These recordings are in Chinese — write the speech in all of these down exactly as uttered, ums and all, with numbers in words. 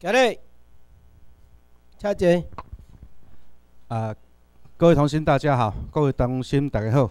今日，请坐。 啊，各位同心大家好，各位同心大家好。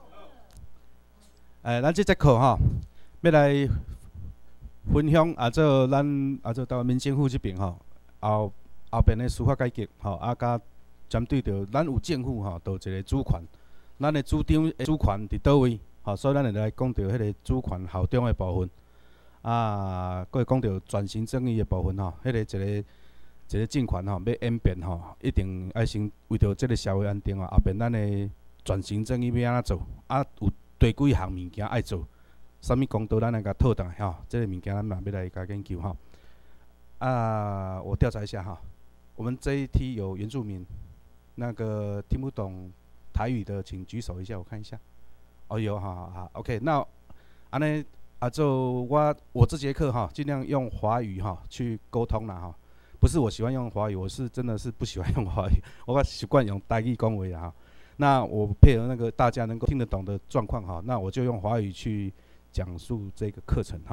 诶，咱这节课吼，要来分享啊，做咱啊做台湾民政府这边吼，后后边的司法改革吼，啊甲针对着咱有政府吼，就有一个主权，咱的主张的主权伫倒位？吼，所以咱会来讲到迄个主权效忠的部分。啊，佫会讲到转型正义的部分吼，迄、那个一个一个政权吼要演变吼，一定爱先为着即个社会安定啊，后边咱的转型正义要安怎做？啊，有第几项物件爱做？啥物公道咱来甲套倒来吼，即、这个物件咱嘛要来甲研究吼。啊，我调查一下哈，我们这一题有原住民，那个听不懂台语的请举手一下，我看一下。哦，有，好好好 ，OK， 那安尼。啊，就我我这节课哈，尽量用华语哈去沟通啦哈。不是我喜欢用华语，我是真的是不喜欢用华语，我习惯用台语讲话哈。那我配合那个大家能够听得懂的状况哈，那我就用华语去讲述这个课程哈。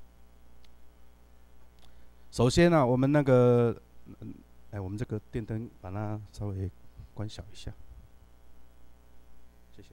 首先呢、啊，我们那个，嗯，哎，我们这个电灯把它稍微关小一下，谢谢。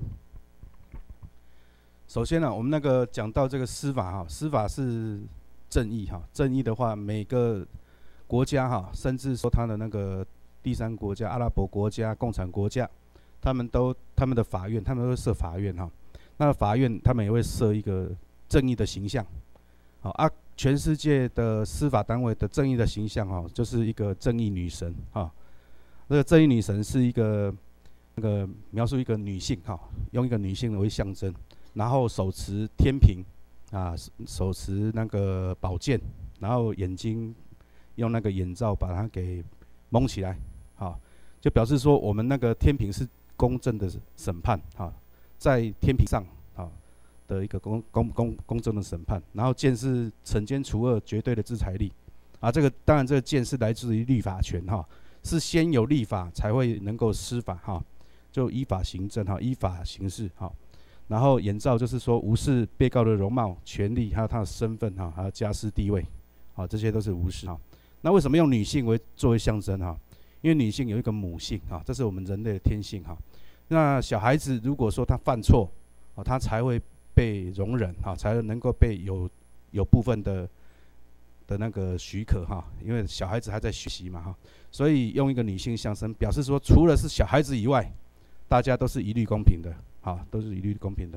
首先呢、啊，我们那个讲到这个司法哈，司法是正义哈，正义的话，每个国家哈，甚至说他的那个第三国家、阿拉伯国家、共产国家，他们都他们的法院，他们都会设法院哈。那法院他们也会设一个正义的形象，好啊，全世界的司法单位的正义的形象哈，就是一个正义女神哈。这个正义女神是一个那个描述一个女性哈，用一个女性为象征。然后手持天平，啊，手持那个宝剑，然后眼睛用那个眼罩把它给蒙起来，好，就表示说我们那个天平是公正的审判，哈，在天平上，啊的一个公公公公正的审判。然后剑是惩奸除恶绝对的制裁力，啊，这个当然这个剑是来自于立法权，哈，是先有立法才会能够施法，哈，就依法行政，哈，依法行事，哈。然后眼罩就是说无视被告的容貌、权利，还有他的身份哈，还有家世地位，好，这些都是无视哈。那为什么用女性为作为象征哈？因为女性有一个母性哈，这是我们人类的天性哈。那小孩子如果说他犯错，啊，他才会被容忍哈，才能够被有有部分的的那个许可哈，因为小孩子还在学习嘛哈，所以用一个女性象征，表示说除了是小孩子以外，大家都是一律公平的。好，都是一律公平的。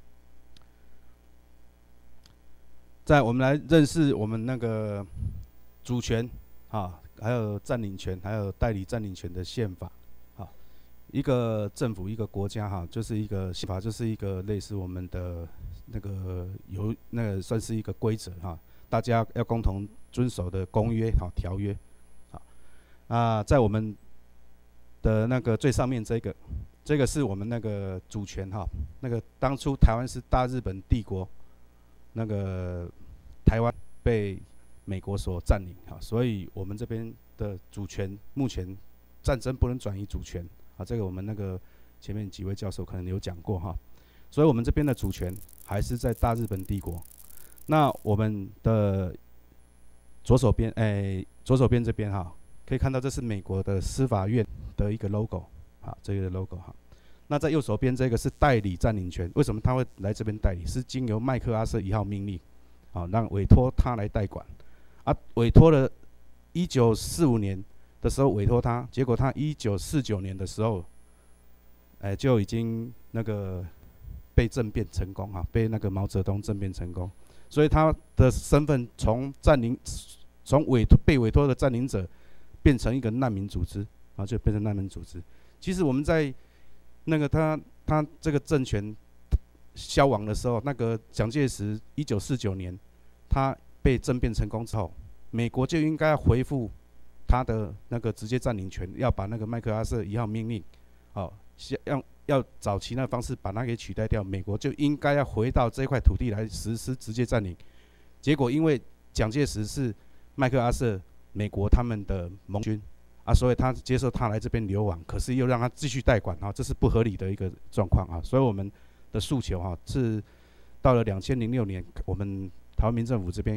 再我们来认识我们那个主权，啊，还有占领权，还有代理占领权的宪法。好，一个政府，一个国家，哈，就是一个宪法，就是一个类似我们的那个有那个算是一个规则哈，大家要共同遵守的公约，好条约。好，啊，在我们的那个最上面这个。这个是我们那个主权哈，那个当初台湾是大日本帝国，那个台湾被美国所占领哈，所以我们这边的主权目前战争不能转移主权啊，这个我们那个前面几位教授可能有讲过哈，所以我们这边的主权还是在大日本帝国。那我们的左手边，哎、欸，左手边这边哈，可以看到这是美国的司法院的一个 logo。好，这个 logo 哈。那在右手边这个是代理占领权，为什么他会来这边代理？是经由麦克阿瑟一号命令，好，让委托他来代管。啊，委托了一九四五年的时候委托他，结果他一九四九年的时候，哎、欸，就已经那个被政变成功哈，被那个毛泽东政变成功，所以他的身份从占领，从委托被委托的占领者，变成一个难民组织，啊，就变成难民组织。其实我们在那个他他这个政权消亡的时候，那个蒋介石一九四九年他被政变成功之后，美国就应该要恢复他的那个直接占领权，要把那个麦克阿瑟一号命令，哦，要要找其他方式把它给取代掉，美国就应该要回到这块土地来实施直接占领。结果因为蒋介石是麦克阿瑟美国他们的盟军。啊，所以他接受他来这边流亡，可是又让他继续代管啊，这是不合理的一个状况啊。所以我们的诉求哈、啊、是到了两千零六年，我们台湾民政府这边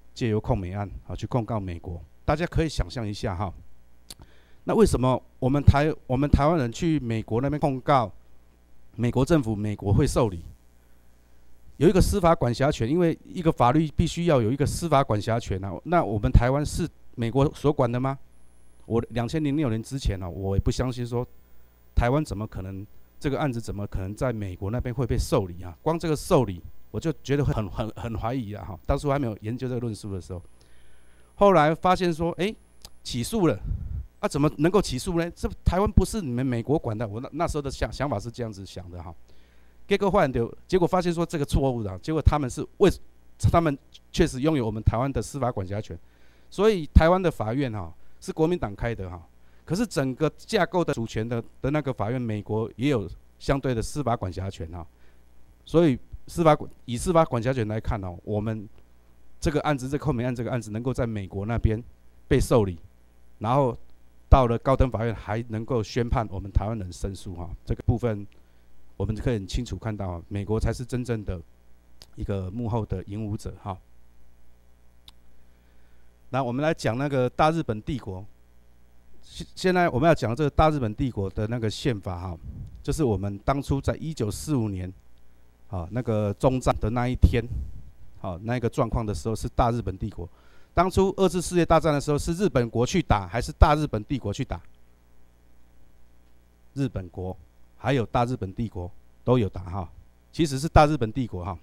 借由控美案啊去控告美国。大家可以想象一下哈，那为什么我们台我们台湾人去美国那边控告美国政府，美国会受理？有一个司法管辖权，因为一个法律必须要有一个司法管辖权啊。那我们台湾是美国所管的吗？我两千零六年之前啊，我也不相信说台湾怎么可能这个案子怎么可能在美国那边会被受理啊？光这个受理，我就觉得很很很怀疑啊！哈，当初还没有研究这个论述的时候，后来发现说，哎、欸，起诉了，啊，怎么能够起诉呢？这台湾不是你们美国管的，我那那时候的想想法是这样子想的哈。结果换的，结果发现说这个错误的，结果他们是为，他们确实拥有我们台湾的司法管辖权，所以台湾的法院哈是国民党开的哈，可是整个架构的主权的的那个法院，美国也有相对的司法管辖权哈，所以司法以司法管辖权来看哦，我们这个案子这个扣美案这个案子能够在美国那边被受理，然后到了高等法院还能够宣判我们台湾人胜诉哈，这个部分。我们可以很清楚看到，美国才是真正的一个幕后的赢武者哈。那我们来讲那个大日本帝国。现在我们要讲这个大日本帝国的那个宪法哈，就是我们当初在一九四五年，啊那个终战的那一天，好那个状况的时候是大日本帝国。当初二次世界大战的时候是日本国去打，还是大日本帝国去打？日本国。还有大日本帝国都有打哈，其实是大日本帝国哈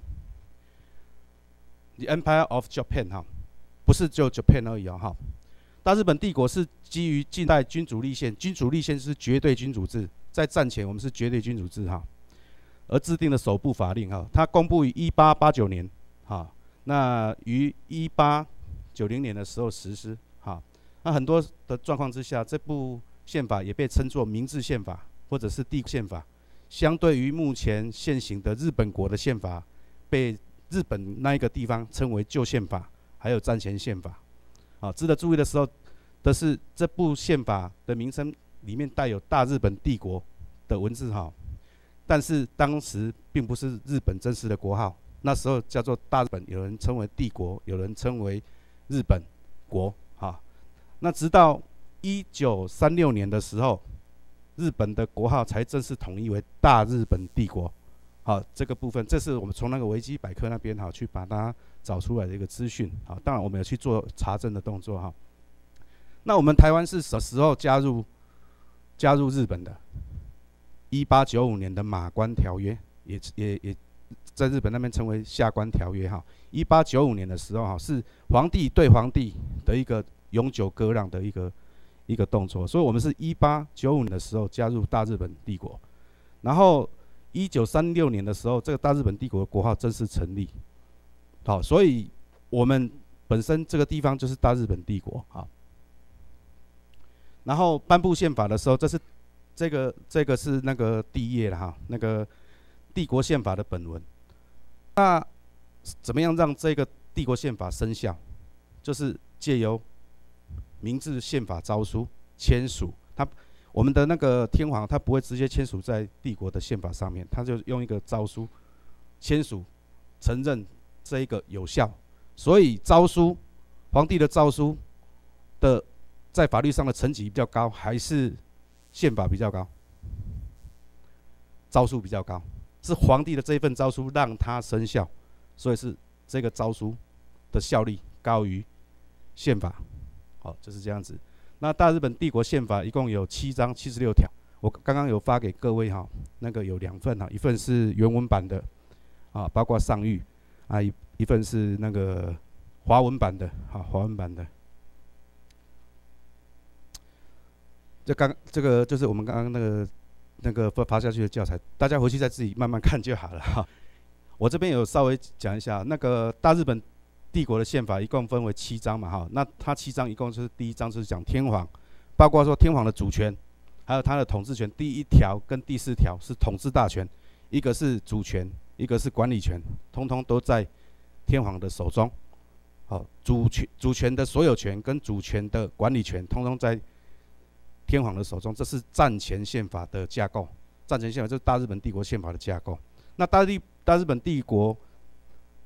，The Empire of Japan 哈，不是就 Japan 而已哦哈。大日本帝国是基于近代君主立宪，君主立宪是绝对君主制，在战前我们是绝对君主制哈，而制定的首部法令哈，它公布于一八八九年哈，那于一八九零年的时候实施哈，那很多的状况之下，这部宪法也被称作明治宪法。或者是帝国宪法，相对于目前现行的日本国的宪法，被日本那一个地方称为旧宪法，还有战前宪法。啊，值得注意的时候的是，这部宪法的名称里面带有大日本帝国的文字哈，但是当时并不是日本真实的国号，那时候叫做大日本，有人称为帝国，有人称为日本国哈。那直到一九三六年的时候。日本的国号才正式统一为大日本帝国，好，这个部分，这是我们从那个维基百科那边哈去把它找出来的一个资讯，好，当然我们有去做查证的动作哈。那我们台湾是什么时候加入加入日本的？一八九五年的马关条约，也也也在日本那边称为下关条约哈。一八九五年的时候哈，是皇帝对皇帝的一个永久割让的一个。一个动作，所以我们是一八九五年的时候加入大日本帝国，然后一九三六年的时候，这个大日本帝国的国号正式成立。好，所以我们本身这个地方就是大日本帝国啊。然后颁布宪法的时候，这是这个这个是那个第一页了哈，那个帝国宪法的本文。那怎么样让这个帝国宪法生效？就是借由明治宪法诏书签署，他我们的那个天皇他不会直接签署在帝国的宪法上面，他就用一个诏书签署，承认这一个有效。所以诏书，皇帝的诏书的在法律上的层级比较高，还是宪法比较高？诏书比较高，是皇帝的这一份诏书让它生效，所以是这个诏书的效力高于宪法。好，就是这样子。那大日本帝国宪法一共有七章七十六条，我刚刚有发给各位哈，那个有两份哈，一份是原文版的，啊，包括上谕啊，一一份是那个华文版的，好，华文版的。这刚这个就是我们刚刚那个那个发下去的教材，大家回去再自己慢慢看就好了哈。我这边有稍微讲一下那个大日本帝国的宪法一共分为七章嘛哈，那它七章一共就是第一章就是讲天皇，包括说天皇的主权，还有他的统治权。第一条跟第四条是统治大权，一个是主权，一个是管理权，通通都在天皇的手中。好，主权主权的所有权跟主权的管理权，通通在天皇的手中。这是战前宪法的架构，战前宪法就是大日本帝国宪法的架构。那大日大日本帝国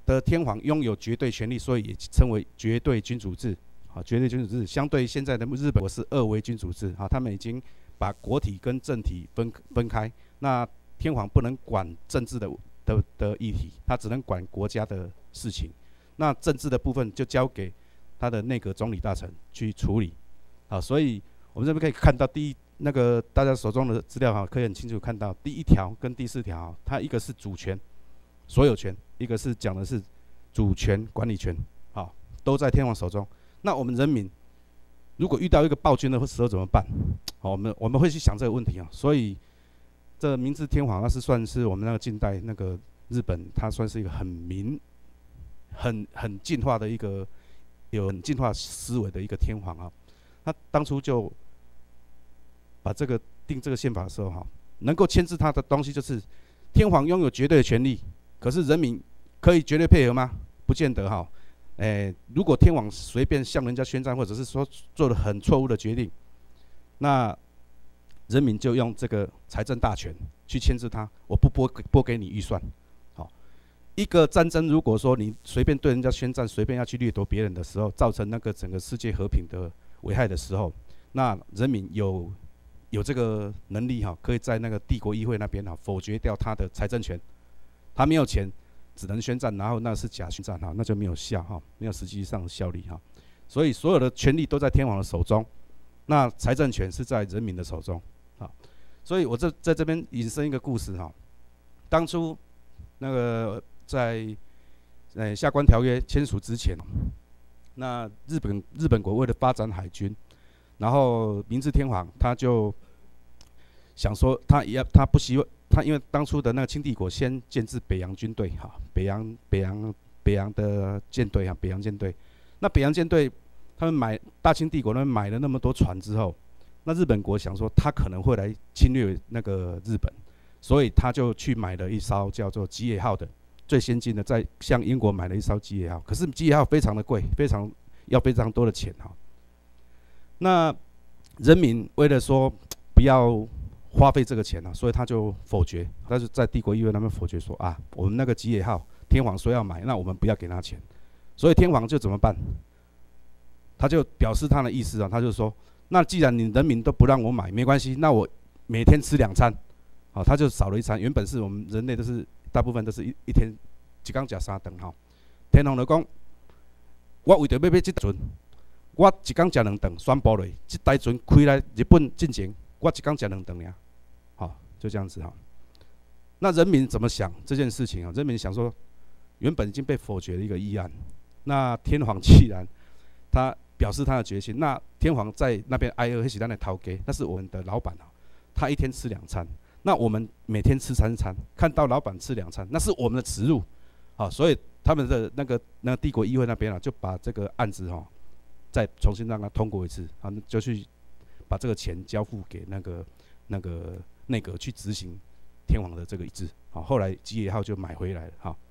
的天皇拥有绝对权力，所以也称为绝对君主制。好，绝对君主制相对现在的日本国是二维君主制。好，他们已经把国体跟政体分分开。那天皇不能管政治的的的议题，他只能管国家的事情。那政治的部分就交给他的内阁总理大臣去处理。好，所以我们这边可以看到第一那个大家手中的资料哈，可以很清楚看到第一条跟第四条，它一个是主权、所有权，一个是讲的是主权、管理权，好，都在天皇手中。那我们人民如果遇到一个暴君的时候怎么办？好，我们我们会去想这个问题啊。所以这明治天皇那是算是我们那个近代那个日本，它算是一个很民、很很进化的一个有很进化思维的一个天皇啊。他当初就把这个定这个宪法的时候哈，能够牵制他的东西就是天皇拥有绝对的权利，可是人民可以绝对配合吗？不见得哈。诶，如果天皇随便向人家宣战，或者是说做了很错误的决定，那人民就用这个财政大权去牵制他，我不拨拨给你预算。好，一个战争如果说你随便对人家宣战，随便要去掠夺别人的时候，造成那个整个世界和平的危害的时候，那人民有有这个能力哈，可以在那个帝国议会那边哈否决掉他的财政权，他没有钱。只能宣战，然后那是假宣战哈，那就没有效哈，没有实际上的效力哈。所以所有的权力都在天皇的手中，那财政权是在人民的手中啊。所以我这在这边引申一个故事哈，当初那个在呃下关条约签署之前，那日本日本国为了发展海军，然后明治天皇他就想说他也他不希望。他因为当初的那个清帝国先建制北洋军队哈，北洋北洋北洋的舰队哈，北洋舰队。那北洋舰队他们买大清帝国那边买了那么多船之后，那日本国想说他可能会来侵略那个日本，所以他就去买了一艘叫做吉野号的最先进的，在向英国买了一艘吉野号。可是吉野号非常的贵，非常要非常多的钱哈。那人民为了说不要花费这个钱啊，所以他就否决，他就在帝国议会那边否决说啊，我们那个吉野号天皇说要买，那我们不要给他钱，所以天皇就怎么办？他就表示他的意思啊，他就说，那既然你人民都不让我买，没关系，那我每天吃两餐，好，他就少了一餐。原本是我们人类都是大部分都是一一天一天吃三顿哈，天皇就讲，我为着要买这船，我一天吃两顿，宣布落，这台船开来日本进前，我一天吃两顿呀。好，就这样子哈。那人民怎么想这件事情啊？人民想说，原本已经被否决的一个议案，那天皇既然他表示他的决心，那天皇在那边挨饿，那是咱的头家，那是我们的老板啊，他一天吃两餐，那我们每天吃三餐，看到老板吃两餐，那是我们的耻辱，好，所以他们的那个那个帝国议会那边啊，就把这个案子哈，再重新让他通过一次，啊，就去把这个钱交付给那个那个内阁去执行天皇的这个意志，好，后来吉野号就买回来了，好。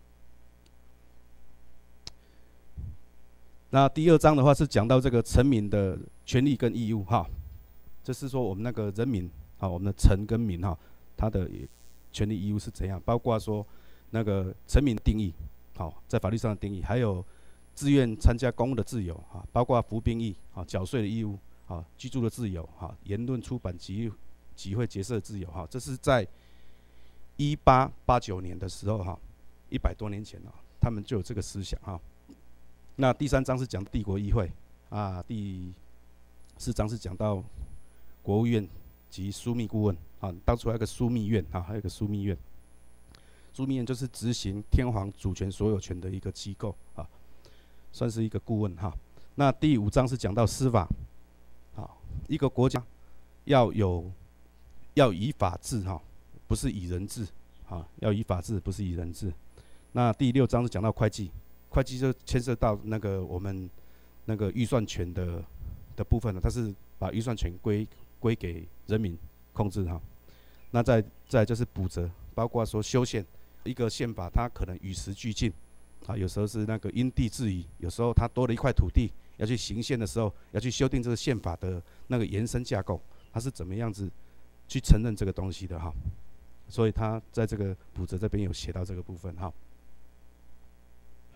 那第二章的话是讲到这个臣民的权利跟义务哈，这是说我们那个人民啊，我们的臣跟民哈，他的权利义务是怎样，包括说那个臣民定义，好，在法律上的定义，还有自愿参加公务的自由啊，包括服兵役啊、缴税的义务啊、居住的自由啊、言论出版集集会结社的自由哈，这是在一八八九年的时候哈，一百多年前啊，他们就有这个思想哈。那第三章是讲帝国议会啊，第四章是讲到国务院及枢密顾问啊，当初还有个枢密院啊，还有一个枢密院。枢密院就是执行天皇主权所有权的一个机构啊，算是一个顾问哈。那第五章是讲到司法，啊，一个国家要有要以法治哈，不是以人治啊，要以法治，不是以人治。那第六章是讲到会计。会计就牵涉到那个我们那个预算权的的部分了，它是把预算权归归给人民控制哈。那再再就是补责，包括说修宪一个宪法，它可能与时俱进啊，有时候是那个因地制宜，有时候它多了一块土地要去行宪的时候，要去修订这个宪法的那个延伸架构，它是怎么样子去承认这个东西的哈。所以它在这个补责这边有写到这个部分哈。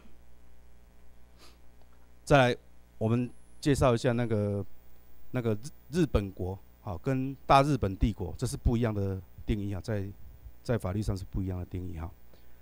再来，我们介绍一下那个那个日日本国，好，跟大日本帝国这是不一样的定义啊，在在法律上是不一样的定义哈。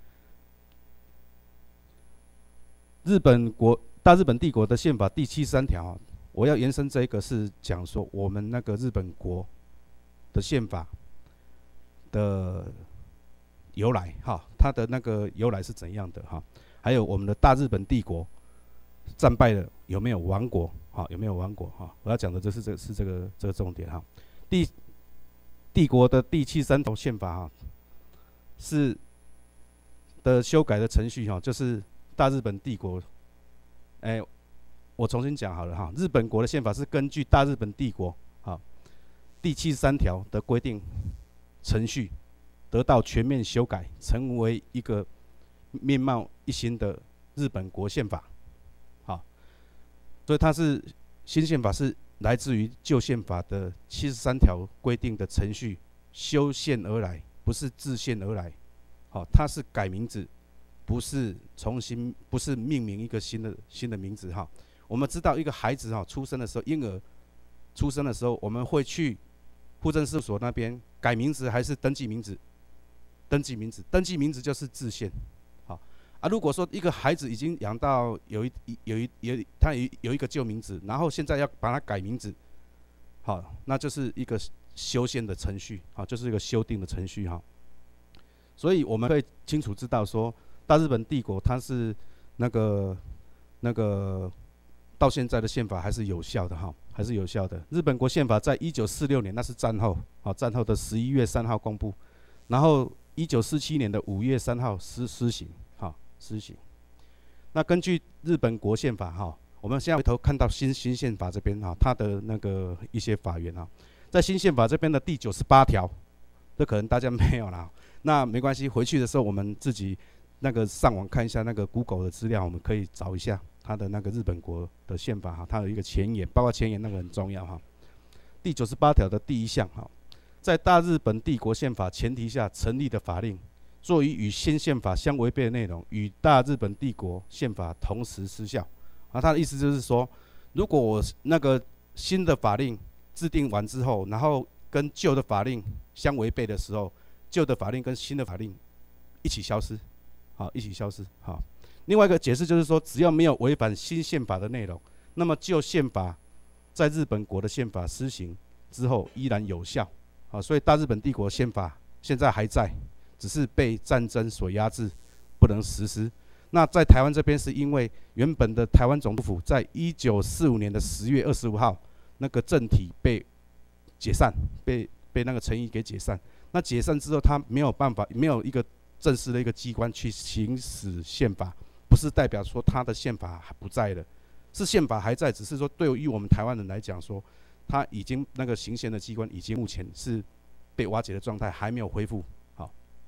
日本国大日本帝国的宪法第七十三条，我要延伸这个是讲说我们那个日本国的宪法的由来哈，它的那个由来是怎样的哈？还有我们的大日本帝国战败了有没有亡国？哈，有没有亡国？哈，我要讲的这是这是这个这个重点哈。帝帝国的第七十三条宪法哈，是的修改的程序哈，就是大日本帝国，哎、欸，我重新讲好了哈。日本国的宪法是根据大日本帝国啊第七十三条的规定程序，得到全面修改，成为一个面貌一新的日本国宪法。好，所以它是新宪法是来自于旧宪法的七十三条规定的程序修宪而来，不是制宪而来。好，它是改名字。不是重新，不是命名一个新的新的名字哈。我们知道一个孩子哈出生的时候，婴儿出生的时候，我们会去户政事务所那边改名字还是登记名字？登记名字，登记名字就是制宪。好啊，如果说一个孩子已经养到有一有一有一他有有一个旧名字，然后现在要把它改名字，好，那就是一个修宪的程序，好，就是一个修订的程序哈。所以我们会清楚知道说。大日本帝国它是那个那个到现在的宪法还是有效的哈，还是有效的。日本国宪法在一九四六年，那是战后，啊战后的十一月三号公布，然后一九四七年的五月三号施施行，哈施行。那根据日本国宪法哈，我们现在回头看到新新宪法这边哈，它的那个一些法源啊，在新宪法这边的第九十八条，这可能大家没有啦，那没关系，回去的时候我们自己。那个上网看一下那个 Google 的资料，我们可以找一下它的那个日本国的宪法哈，它有一个前言，包括前言那个很重要哈。第九十八条的第一项哈，在大日本帝国宪法前提下成立的法令，作于与新宪法相违背的内容，与大日本帝国宪法同时失效。啊，它的意思就是说，如果我那个新的法令制定完之后，然后跟旧的法令相违背的时候，旧的法令跟新的法令一起消失。好，一起消失。好，另外一个解释就是说，只要没有违反新宪法的内容，那么旧宪法在日本国的宪法施行之后依然有效。好，所以大日本帝国宪法现在还在，只是被战争所压制，不能实施。那在台湾这边，是因为原本的台湾总督府在一九四五年的十月二十五号，那个政体被解散，被被那个陈仪给解散。那解散之后，他没有办法，没有一个正式的一个机关去行使宪法，不是代表说他的宪法还不在了，是宪法还在，只是说对于我们台湾人来讲说，他已经那个行宪的机关已经目前是被瓦解的状态，还没有恢复。好，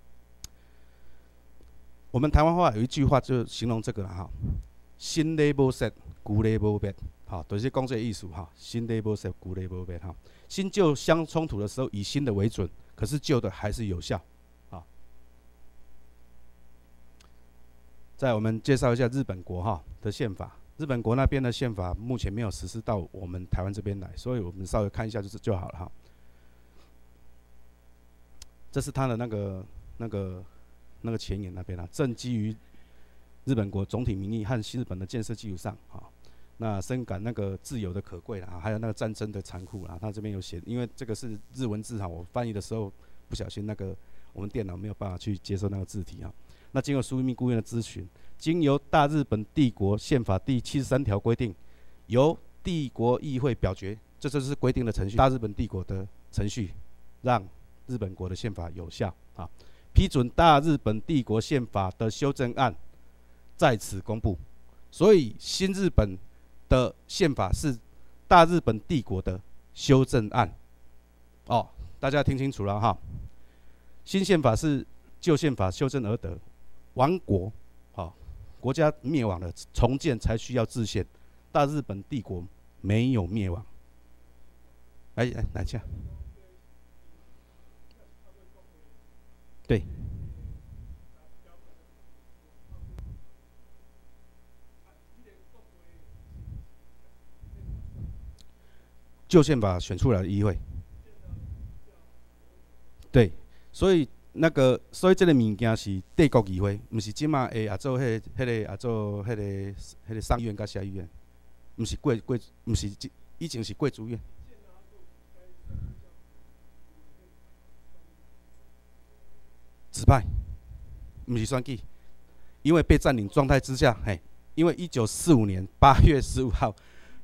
我们台湾话有一句话就形容这个了哈，新的无说，旧的无变，好，就是讲这个意思哈，新的无说，旧的无变哈，新旧相冲突的时候以新的为准，可是旧的还是有效。再我们介绍一下日本国哈的宪法，日本国那边的宪法目前没有实施到我们台湾这边来，所以我们稍微看一下就是就好了哈。这是他的那个那个那个前言那边啊，正基于日本国总体民意和新日本的建设基础上啊，那深感那个自由的可贵啦，还有那个战争的残酷啦，他这边有写，因为这个是日文字哈，我翻译的时候不小心那个我们电脑没有办法去接受那个字体啊。那经过苏一密顾问的咨询，经由大日本帝国宪法第七十三条规定，由帝国议会表决，这就是规定的程序，大日本帝国的程序，让日本国的宪法有效啊。批准大日本帝国宪法的修正案在此公布，所以新日本的宪法是大日本帝国的修正案。哦，大家听清楚了哈，新宪法是旧宪法修正而得。亡国，好、哦，国家灭亡了，重建才需要制宪。大日本帝国没有灭亡。来来，来一下。对。 旧宪法选出来的议会。对，所以那个，所以这个物件是帝国议会，毋是即马会也做迄、那个、迄、那个也做迄、那个、迄、那个上议院甲下议院，毋是贵贵，毋是以前是贵族院。指派，毋是选举，因为被占领状态之下，嘿，因为一九四五年八月十五号，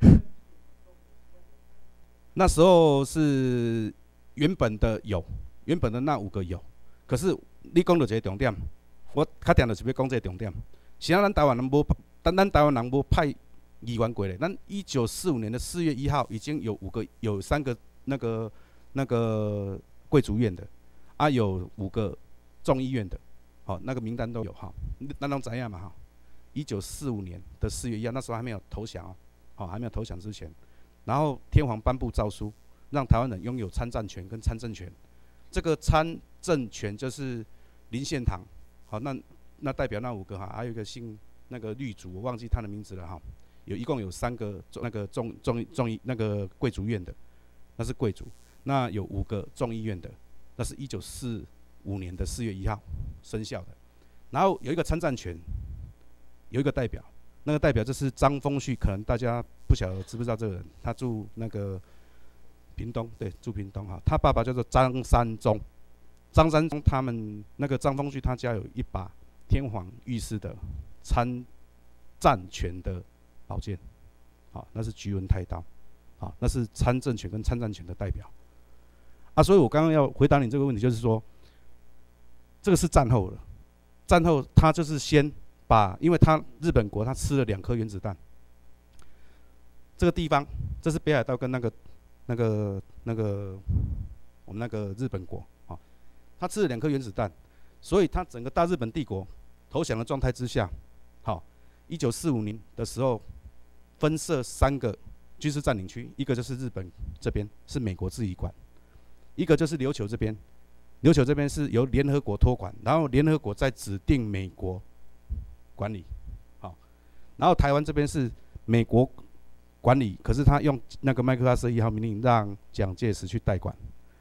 那时候是原本的有，原本的那五个有，可是你讲到一个重点，我较定就是要讲这个重点，是啊，咱台湾人无，但咱台湾人无派议员过来，咱一九四五年的四月一号已经有五个，有三个那个那个贵族院的，啊，有五个众议院的，好、哦，那个名单都有哈，咱拢知影嘛哈。一九四五年的四月一号，那时候还没有投降哦，好、哦，还没有投降之前，然后天皇颁布诏书，让台湾人拥有参战权跟参政权。这个参政权就是林献堂，好，那那代表那五个哈，还有一个姓那个律主，我忘记他的名字了哈。有一共有三个那个众众众议那个贵族院的，那是贵族。那有五个众议院的，那是一九四五年的四月一号生效的。然后有一个参战权，有一个代表，那个代表就是张丰煦，可能大家不晓得知不知道这个人，他住那个屏东，对，住屏东哈。他爸爸叫做张三宗，张三宗他们那个张丰煦他家有一把天皇御赐的参战权的宝剑，好，那是菊纹太刀，好，那是参政权跟参战权的代表。啊，所以我刚刚要回答你这个问题，就是说，这个是战后的，战后他就是先把，因为他日本国他吃了两颗原子弹，这个地方，这是北海道跟那个那个那个我们那个日本国，啊、哦，他吃了两颗原子弹，所以他整个大日本帝国投降的状态之下，好、哦，一九四五年的时候分设三个军事占领区，一个就是日本这边是美国自己管。一个就是琉球这边，琉球这边是由联合国托管，然后联合国再指定美国管理，好，然后台湾这边是美国管理，可是他用那个麦克阿瑟一号命令让蒋介石去代管，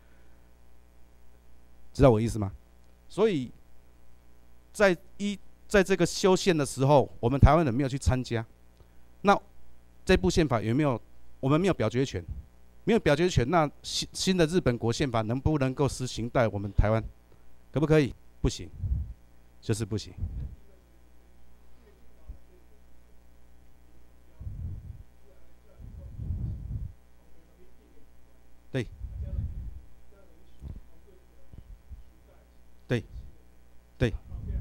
知道我意思吗？所以在一在这个修宪的时候，我们台湾人没有去参加，那这部宪法有没有？我们没有表决权。没有表决权，那新新的日本国宪法能不能够实行在我们台湾？可不可以？不行，就是不行。对，对，对。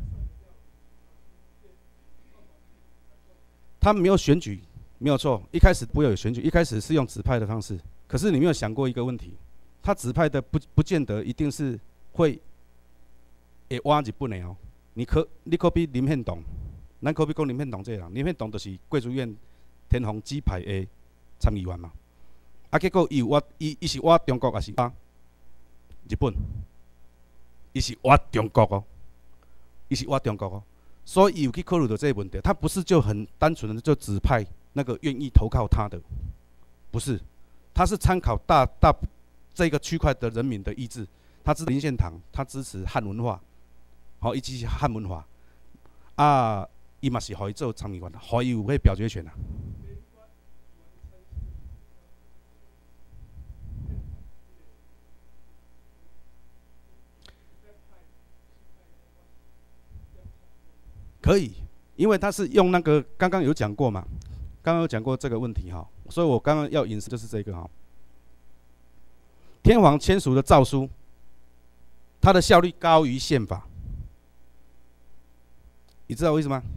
他没有选举，没有错。一开始不会有选举，一开始是用指派的方式。可是你没有想过一个问题，他指派的不不见得一定是会会挖日本的哦。你可你可比林献堂，咱可比讲林献堂这个人，林献堂就是贵族院天皇指派的参议员嘛。啊，结果伊有挖，伊伊是挖中国还是挖日本？伊是挖中国哦，伊是挖中国哦。所以伊有去考虑到这个问题，他不是就很单纯的就指派那个愿意投靠他的，不是。他是参考大大这个区块的人民的意志，他支持林献堂，他支持汉文化，好，以及是汉文化，啊，伊嘛是可以做参议员，可以有迄表决权啊。可以，因为他是用那个刚刚有讲过嘛，刚刚有讲过这个问题哈。所以我刚刚要引述就是这个哈，天皇签署的诏书，它的效力高于宪法，你知道为什么吗？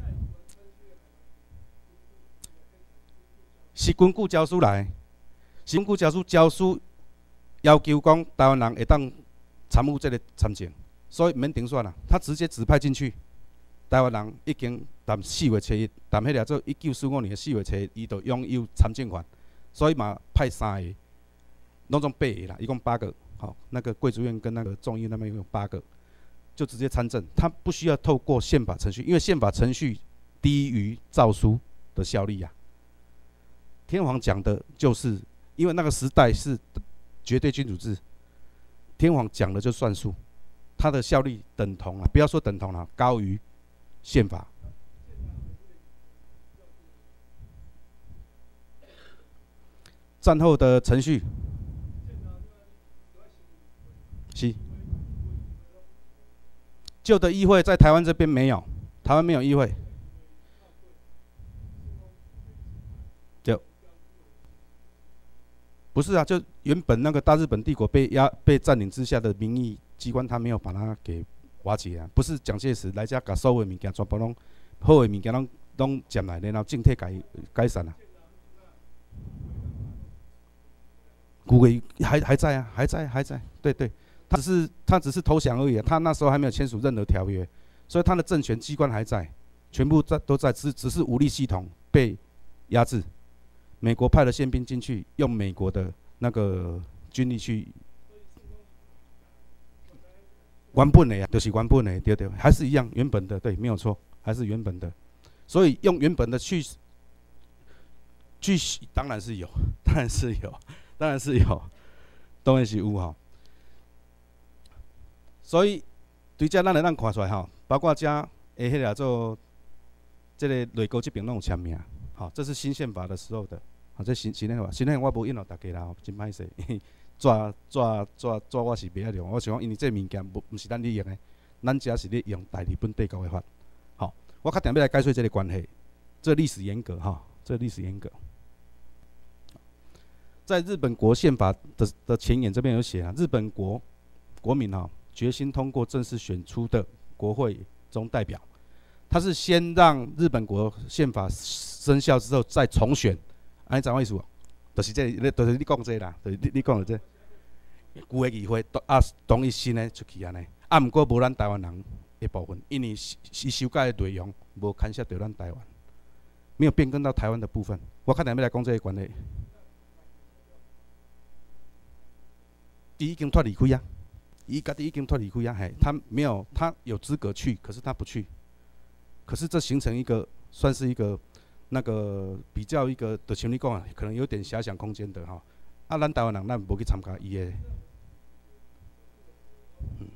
是根据诏书来，是根据诏书，诏书要求讲台湾人会当参与这个参政，所以免定选啦，他直接指派进去。台湾人已经谈四月初一，谈迄个做一九四五年的四月初一，伊就拥有参政权，所以嘛派三个，拢总八个啦，一共八个。好，那个贵族院跟那个众议院那边有八个，就直接参政，他不需要透过宪法程序，因为宪法程序低于诏书的效力啊。天皇讲的就是因为那个时代是绝对君主制，天皇讲了就算数，它的效力等同啊，不要说等同了，高于宪法。战后的程序是旧的议会在台湾这边没有，台湾没有议会。就不是啊，就原本那个大日本帝国被压被占领之下的民意机关，他没有把它给瓦解啊。不是蒋介石来遮把所有的物件全部拢好的物件拢拢占来，然后政体改改善啊。古伟还还在啊，还在还在，对对，他只是他只是投降而已啊，他那时候还没有签署任何条约，所以他的政权机关还在，全部在都在，只只是武力系统被压制。美国派了宪兵进去，用美国的那个军力去，原本的呀，就是原本的，对对，还是一样原本的，对，没有错，还是原本的。所以用原本的去去，当然是有，当然是有。当然是有，当然是有吼。所以对遮咱来咱看出来吼，包括遮诶迄个做这个内阁这边拢有签名，吼，这是新宪法的时候的，吼，这新新宪法，新宪法我无引导大家啦，真歹势，纸纸纸纸我是袂晓用，我想讲因为这物件无毋是咱咧用的，咱遮是咧用大日本帝国的法，吼，我较定要来解说这个关系，这历史沿革吼，这历史沿革。在日本国宪法 的, 的前言这边有写啊，日本国国民啊、哦、决心通过正式选出的国会中代表，他是先让日本国宪法生效之后再重选，安尼怎意思？就是这个，就是你讲这个啦，就是你你讲的这旧的议会啊，同意新的出去安尼，啊，毋过无咱台湾人的部分，因为伊修改的内容无牵涉到咱台湾，没有变更到台湾的部分。我较定要来讲这个关系。伊已经脱离开啊，伊家己已经脱离开啊，嘿，他没有，他有资格去，可是他不去，可是这形成一个，算是一个那个比较一个，就像你讲啊，可能有点遐想空间的哈。啊，咱台湾人咱无去参加伊的，嗯，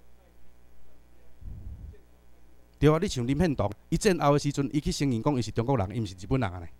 对啊，你像林献堂，伊战后的时阵，伊去承认讲伊是中国人，伊毋是日本人啊呢，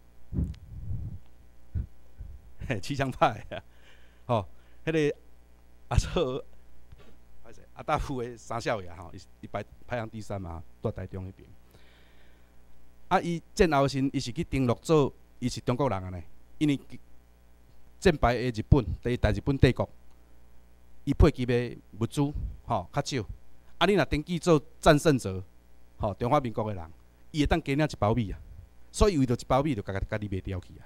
嘿，骑墙派啊，吼。迄、那个阿做，阿大夫的三少爷吼，伊排排行第三嘛，在台中迄边。啊，伊战后时，伊是去登录做，伊是中国人啊呢。因为战败的日本，第大日本帝国，伊配给的物资吼较少。啊，你若登记做战胜者，吼中华民国的人，伊会当加领一包米啊。所以为着一包米，就家家己卖掉去啊。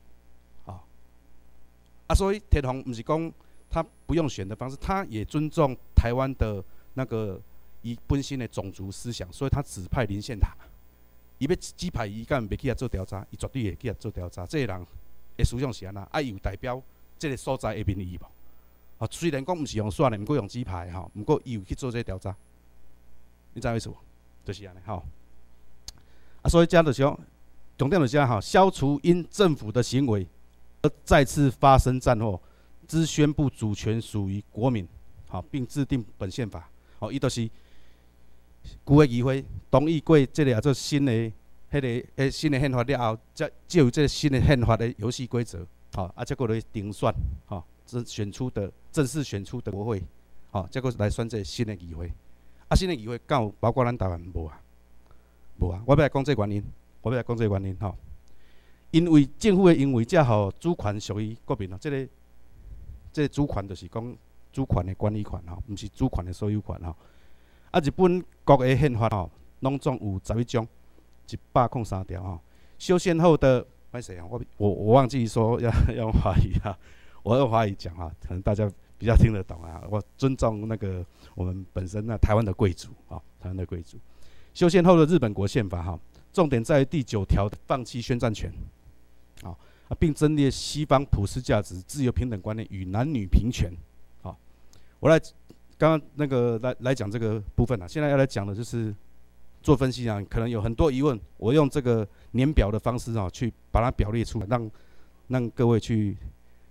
啊，所以天皇不是讲他不用选的方式，他也尊重台湾的那个伊本身的种族思想，所以他指派林献堂。伊要指派伊，敢袂去遐做调查，伊绝对会去遐做调查。这个人的思想是安那，啊，伊有代表这个所在的民意无？啊，虽然讲毋是用选的，毋过用指派吼，毋过伊有去做这个调查。你知影意思无？就是安尼吼。啊，所以遮就是讲，重点就是遮吼，消除因政府的行为而再次发生战后，之宣布主权属于国民，好，并制定本宪法。好，伊就是旧的议会同意过这个啊做新的迄、那个诶新的宪法了后，才就有这个新的宪法的游戏规则，好，啊，结果来定选，好，这选出的正式选出的国会，好，结果来选这个新的议会。啊，新的议会敢有包括咱台湾无啊？无啊！我要来讲这个原因，我要来讲这个原因，吼。因为政府的因为才互主权属于国民哦，这个这个主权就是讲主权的管理权吼，毋是主权的所有权吼。啊，日本国的宪法吼，拢总有十一章，一百零三条吼。修宪后的，歹势啊，我我我忘记说要要用华语啊，我用华语讲啊，可能大家比较听得懂啊。我尊重那个我们本身那台湾的贵族啊，台湾的贵族。修宪后的日本国宪法哈，重点在于第九条的放弃宣战权。啊，并增列西方普世价值、自由平等观念与男女平权。好，我来刚刚那个来来讲这个部分啊，现在要来讲的就是做分析啊，可能有很多疑问，我用这个年表的方式啊，去把它表列出来，让让各位去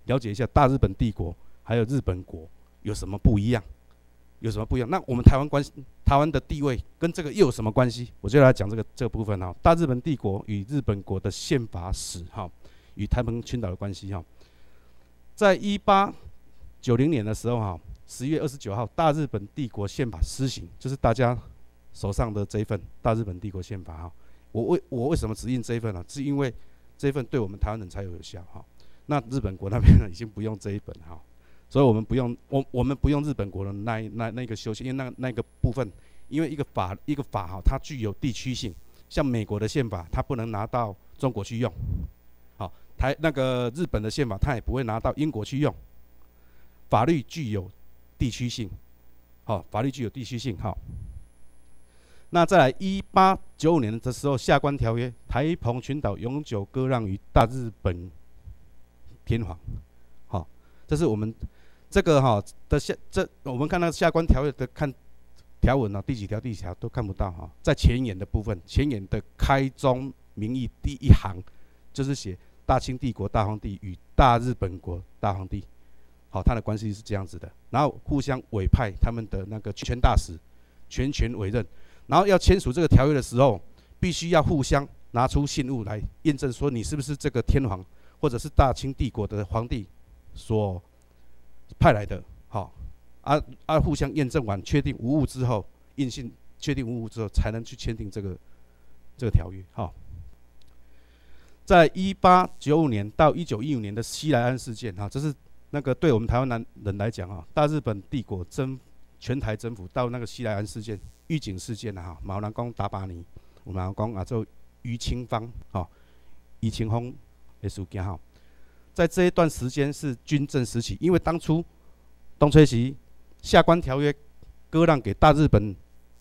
了解一下大日本帝国还有日本国有什么不一样，有什么不一样？那我们台湾关系，台湾的地位跟这个又有什么关系？我就来讲这个这个部分哈。大日本帝国与日本国的宪法史哈，与台澎群岛的关系哈。在一八九零年的时候哈，十月二十九号，大日本帝国宪法施行，就是大家手上的这一份大日本帝国宪法哈。我为我为什么只印这一份呢？是因为这一份对我们台湾人才有有效哈。那日本国那边呢，已经不用这一本哈。所以我们不用我我们不用日本国的那那那个修宪，因为那那个部分，因为一个法一个法哈，它具有地区性，像美国的宪法，它不能拿到中国去用，好，台那个日本的宪法，它也不会拿到英国去用，法律具有地区性，好，法律具有地区性，好。那在来一八九五年的时候，下关条约，台澎群岛永久割让于大日本天皇，好，这是我们。这个哈、哦、的下这我们看到下关条约的看条文啊、哦，第几条第几条都看不到哈、哦。在前言的部分，前言的开宗明义第一行就是写大清帝国大皇帝与大日本国大皇帝，好，他的关系是这样子的。然后互相委派他们的那个全大使，全权委任。然后要签署这个条约的时候，必须要互相拿出信物来验证，说你是不是这个天皇或者是大清帝国的皇帝所派来的，好，啊啊，互相验证完，确定无误之后，印信确定无误之后，才能去签订这个这个条约，好。在一八九五年到一九一五年的西来安事件，哈，这是那个对我们台湾人来讲，哈，大日本帝国征全台征服到那个西来安事件、玉井事件哈，马南公打巴尼，我们讲啊做于清芳，哈，于清风的事件哈。在这一段时间是军政时期，因为当初东吹西下关条约割让给大日本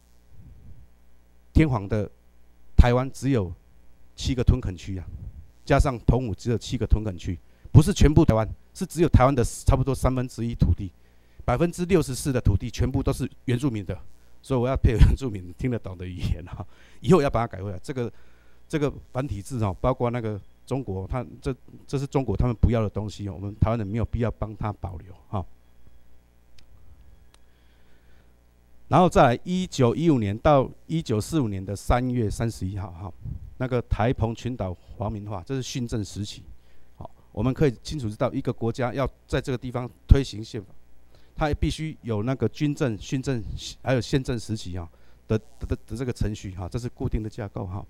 天皇的台湾只有七个屯垦区啊，加上澎湖只有七个屯垦区，不是全部台湾，是只有台湾的差不多三分之一土地，百分之六十四的土地全部都是原住民的，所以我要配合原住民听得懂的语言啊，以后要把它改回来。这个这个繁体字哦，包括那个。中国，它这这是中国他们不要的东西，我们台湾人没有必要帮他保留哈。然后再来，一九一五年到一九四五年的三月三十一号，哈，那个台澎群岛皇民化，这是训政时期。好，我们可以清楚知道，一个国家要在这个地方推行宪法，它必须有那个军政、训政还有宪政时期哈的的的这个程序哈，这是固定的架构哈。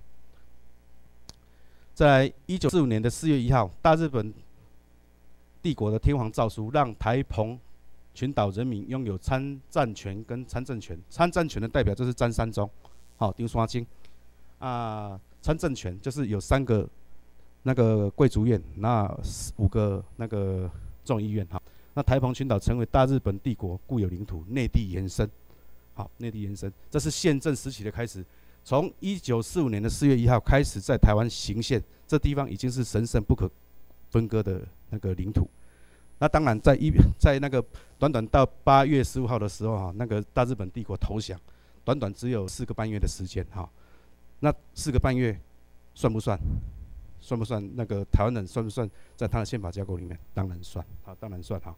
在一九四五年的四月一号，大日本帝国的天皇诏书，让台澎群岛人民拥有参战权跟参政权。参战权的代表就是詹山宗，好，丁刷金啊。参政权就是有三个那个贵族院，那五个那个众议院，哈。那台澎群岛成为大日本帝国固有领土，内地延伸，好，内地延伸，这是宪政时期的开始。从一九四五年的四月一号开始，在台湾行宪，这地方已经是神圣不可分割的那个领土。那当然在一在那个短短到八月十五号的时候哈，那个大日本帝国投降，短短只有四个半月的时间哈。那四个半月算不算？算不算那个台湾人算不算在他的宪法架构里面？当然算，好，当然算哈。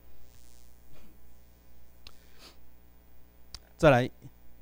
再来。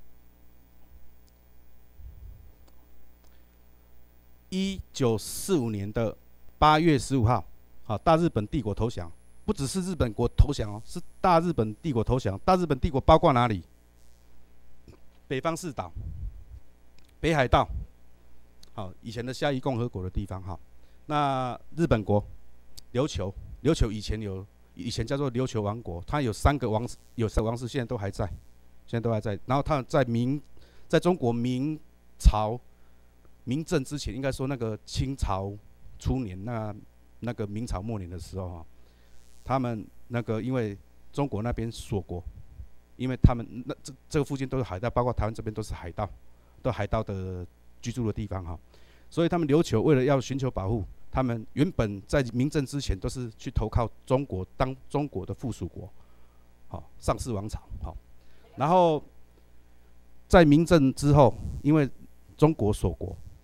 一九四五年的八月十五号，好，大日本帝国投降，不只是日本国投降哦，是大日本帝国投降。大日本帝国包括哪里？北方四岛、北海道，好，以前的夏夷共和国的地方哈。那日本国琉球，琉球以前有，以前叫做琉球王国，它有三个王，有三个王室，现在都还在，现在都还在。然后它在明，在中国明朝。明政之前，应该说那个清朝初年，那那个明朝末年的时候哈，他们那个因为中国那边锁国，因为他们那这这个附近都是海盗，包括台湾这边都是海盗，都海盗的居住的地方哈，所以他们琉球为了要寻求保护，他们原本在明政之前都是去投靠中国，当中国的附属国，好，上世王朝好，然后在明政之后，因为中国锁国。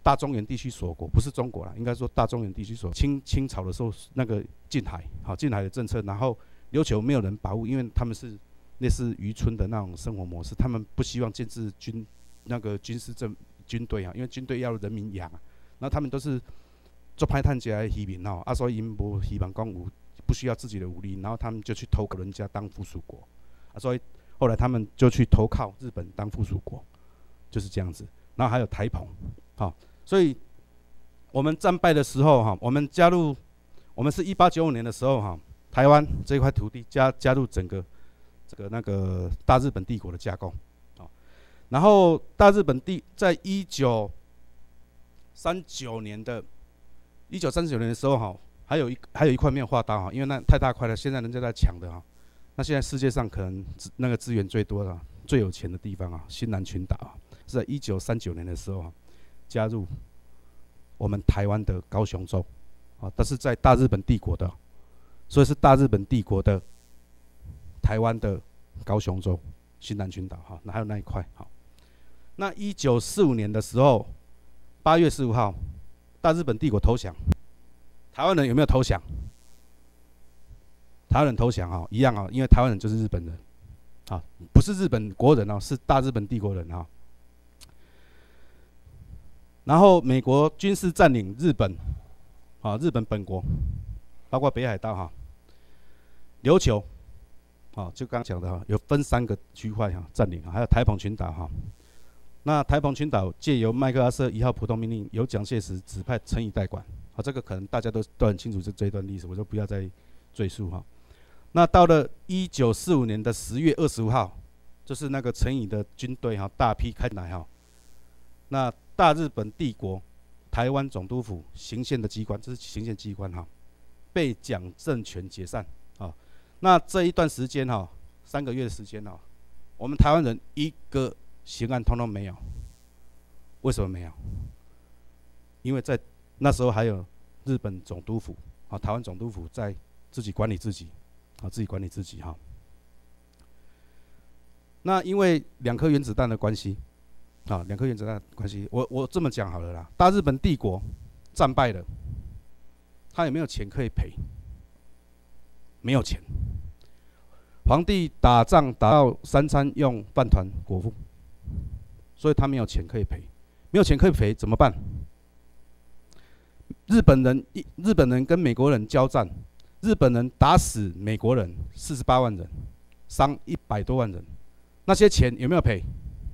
大中原地区锁国，不是中国啦，应该说大中原地区锁。清清朝的时候，那个禁海，好禁海的政策，然后琉球没有人保护，因为他们是类似渔村的那种生活模式，他们不希望建制军那个军事政军队啊，因为军队要人民养啊，然后他们都是做派探家的渔民哦，啊，所以因无希望讲有不需要自己的武力，然后他们就去投靠人家当附属国，啊，所以后来他们就去投靠日本当附属国，就是这样子。然后还有台澎，好、哦，所以我们战败的时候哈，我们加入，我们是一八九五年的时候哈，台湾这块土地加加入整个这个那个大日本帝国的架构，好、哦，然后大日本帝在一九三九年的，一九三九年的时候哈，还有一还有一块没有划到哈，因为那太大块了，现在人家在抢的哈。那现在世界上可能那个资源最多的、最有钱的地方啊，新南群岛啊，是在一九三九年的时候啊，加入我们台湾的高雄州啊，但是在大日本帝国的，所以是大日本帝国的台湾的高雄州新南群岛哈，那还有那一块好。那一九四五年的时候，八月十五号，大日本帝国投降，台湾人有没有投降？台湾人投降啊，一样啊，因为台湾人就是日本人，啊，不是日本国人啊，是大日本帝国人啊。然后美国军事占领日本，啊，日本本国，包括北海道哈，琉球，啊，就刚讲的哈，有分三个区块哈占领，还有台澎群岛哈。那台澎群岛借由麦克阿瑟一号普通命令，由蒋介石指派陈仪代管，啊，这个可能大家都都很清楚这这一段历史，我就不要再赘述哈。那到了一九四五年的十月二十五号，就是那个陈仪的军队哈大批开来哈。那大日本帝国台湾总督府行宪的机关，这是行宪机关哈，被蒋政权解散啊。那这一段时间哈，三个月的时间哈，我们台湾人一个刑案通通没有。为什么没有？因为在那时候还有日本总督府啊，台湾总督府在自己管理自己。啊，自己管理自己哈。那因为两颗原子弹的关系，啊，两颗原子弹的关系，我我这么讲好了啦。大日本帝国战败了，他有没有钱可以赔？没有钱。皇帝打仗打到三餐用饭团果腹，所以他没有钱可以赔。没有钱可以赔怎么办？日本人日本人跟美国人交战。日本人打死美国人四十八万人，伤一百多万人，那些钱有没有赔？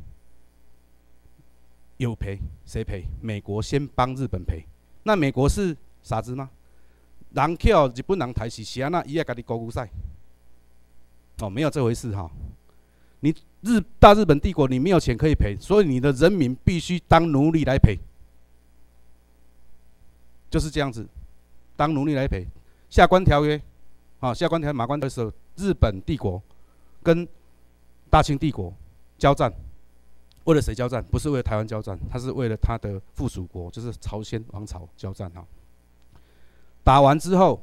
有赔，谁赔？美国先帮日本赔。那美国是傻子吗？人叫日本人抬起，是安那伊也家己高估赛？哦，没有这回事哈。你日大日本帝国，你没有钱可以赔，所以你的人民必须当奴隶来赔，就是这样子，当奴隶来赔。下关条约，啊，下关条约马关的时候，日本帝国跟大清帝国交战，为了谁交战？不是为了台湾交战，他是为了他的附属国，就是朝鲜王朝交战哈。打完之后，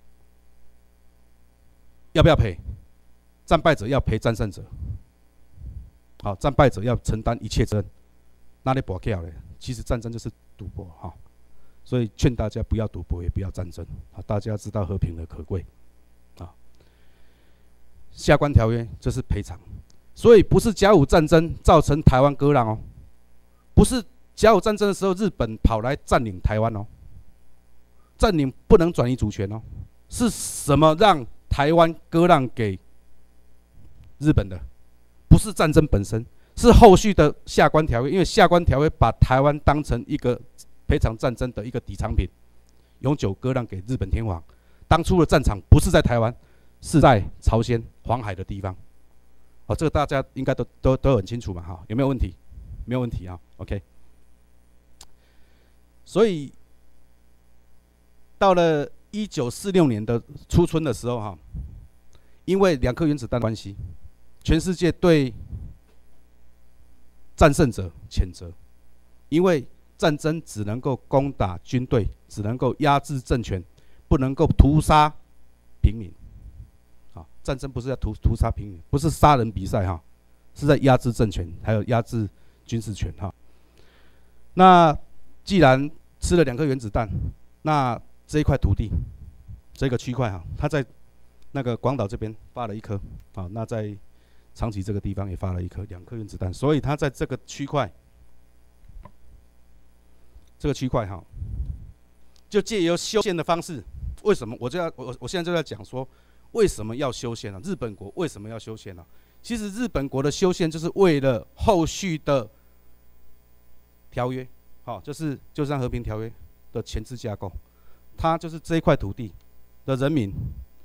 要不要赔？战败者要赔战胜者，好，战败者要承担一切责任。那你博掉嘞？其实战争就是赌博哈。所以劝大家不要赌博，也不要战争啊！大家知道和平的可贵啊。下关条约这是赔偿，所以不是甲午战争造成台湾割让哦，不是甲午战争的时候日本跑来占领台湾哦，占领不能转移主权哦，是什么让台湾割让给日本的？不是战争本身，是后续的下关条约，因为下关条约把台湾当成一个赔偿战争的一个抵偿品，永久割让给日本天皇。当初的战场不是在台湾，是在朝鲜黄海的地方。哦，这个大家应该都都都很清楚嘛，哈，有没有问题？没有问题啊 ，OK。所以到了一九四六年的初春的时候，哈，因为两颗原子弹的关系，全世界对战胜者谴责，因为战争只能够攻打军队，只能够压制政权，不能够屠杀平民。啊，战争不是在屠屠杀平民，不是杀人比赛哈，是在压制政权，还有压制军事权哈。那既然吃了两颗原子弹，那这一块土地，这个区块哈，它在那个广岛这边发了一颗，啊，那在长崎这个地方也发了一颗，两颗原子弹，所以它在这个区块，这个区块哈，就借由修宪的方式，为什么我就要我我现在就在讲说，为什么要修宪呢？日本国为什么要修宪呢？其实日本国的修宪就是为了后续的条约，好，就是旧山和平条约的前置架构，它就是这一块土地的人民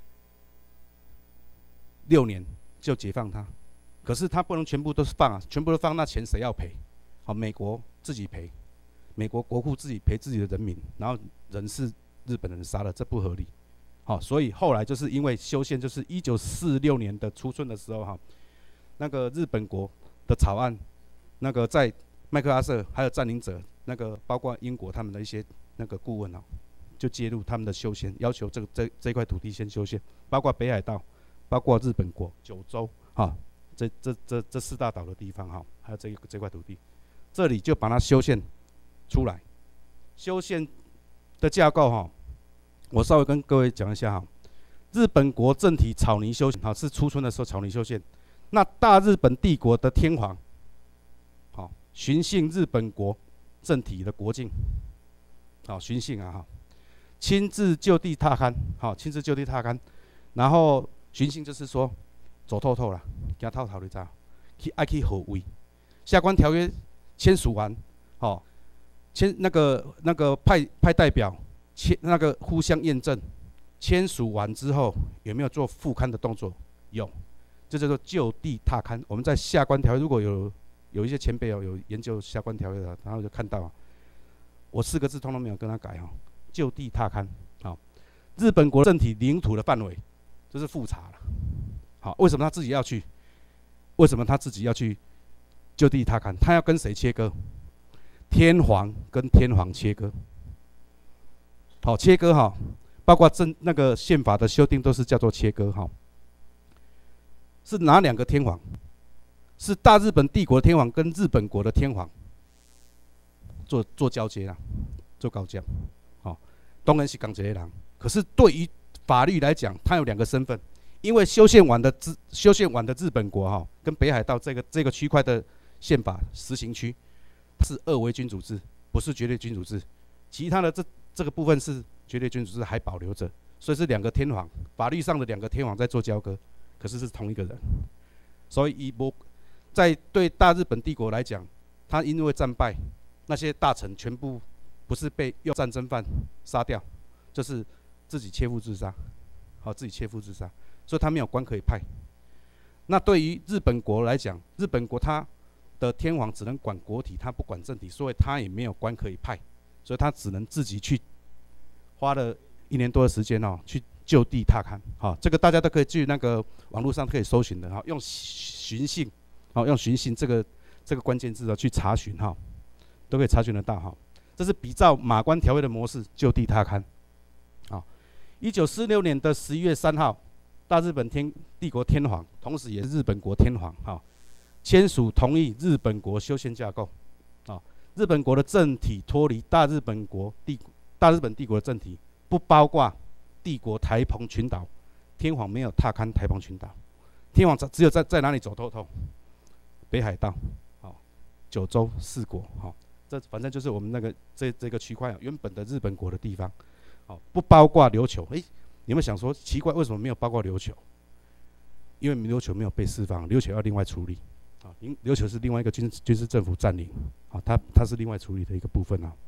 六年就解放它，可是它不能全部都是放啊，全部都放，那钱谁要赔？好，美国自己赔，美国国库自己赔自己的人民，然后人是日本人杀了，这不合理。好，所以后来就是因为修宪，就是一九四六年的初春的时候哈。那个日本国的草案，那个在麦克阿瑟还有占领者，那个包括英国他们的一些那个顾问啊，就介入他们的修宪，要求这个这这块土地先修宪，包括北海道，包括日本国九州哈，这这这这四大岛的地方哈，还有这这块土地，这里就把它修宪出来。修宪的架构哈，我稍微跟各位讲一下哈。日本国政体草拟修宪，哈，是初春的时候草拟修宪。那大日本帝国的天皇，好，巡幸日本国政体的国境，好，巡幸啊哈，亲自就地踏勘，好，亲自就地踏勘，然后巡幸就是说走透透了，行透透你知道，去爱去何位，下关条约签署完，好，签那个那个派派代表签那个互相验证，签署完之后有没有做复勘的动作？有。这叫做就地踏勘。我们在下关条约，如果有有一些前辈哦有研究下关条约的，然后就看到，我四个字通通没有跟他改哈，就地踏勘。好，日本国政体领土的范围，这是复查了。好，为什么他自己要去？为什么他自己要去就地踏勘？他要跟谁切割？天皇跟天皇切割。好，切割哈，包括政那个宪法的修订都是叫做切割哈。是哪两个天皇？是大日本帝国的天皇跟日本国的天皇做做交接啦，做交接。好、哦，当然是同一个人。可是对于法律来讲，他有两个身份，因为修宪完的日修宪完的日本国哈、哦，跟北海道这个这个区块的宪法实行区是二维君主制，不是绝对君主制。其他的这这个部分是绝对君主制还保留着，所以是两个天皇，法律上的两个天皇在做交割。可是是同一个人，所以以不在对大日本帝国来讲，他因为战败，那些大臣全部不是被用战争犯杀掉，就是自己切腹自杀，好，自己切腹自杀，所以他没有官可以派。那对于日本国来讲，日本国他的天皇只能管国体，他不管政体，所以他也没有官可以派，所以他只能自己去，花了一年多的时间哦，去。就地踏勘，好，这个大家都可以去那个网络上可以搜寻的哈，用寻衅，好，用寻衅这个这个关键字啊去查询哈，都可以查询得到哈。这是比照马关条约的模式就地踏勘，好，一九四六年的十一月三号，大日本天帝国天皇，同时也是日本国天皇哈，签署同意日本国修宪架构，啊，日本国的政体脱离大日本国帝大日本帝国的政体，不包括。帝国台澎群岛，天皇没有踏勘台澎群岛，天皇只有在在哪里走透透？北海道，好，九州四国，好，这反正就是我们那个这这个区块原本的日本国的地方，好，不包括琉球。诶，你们想说奇怪，为什么没有包括琉球？因为琉球没有被释放，琉球要另外处理，啊，琉球是另外一个军军事政府占领，啊，它它是另外处理的一个部分啊。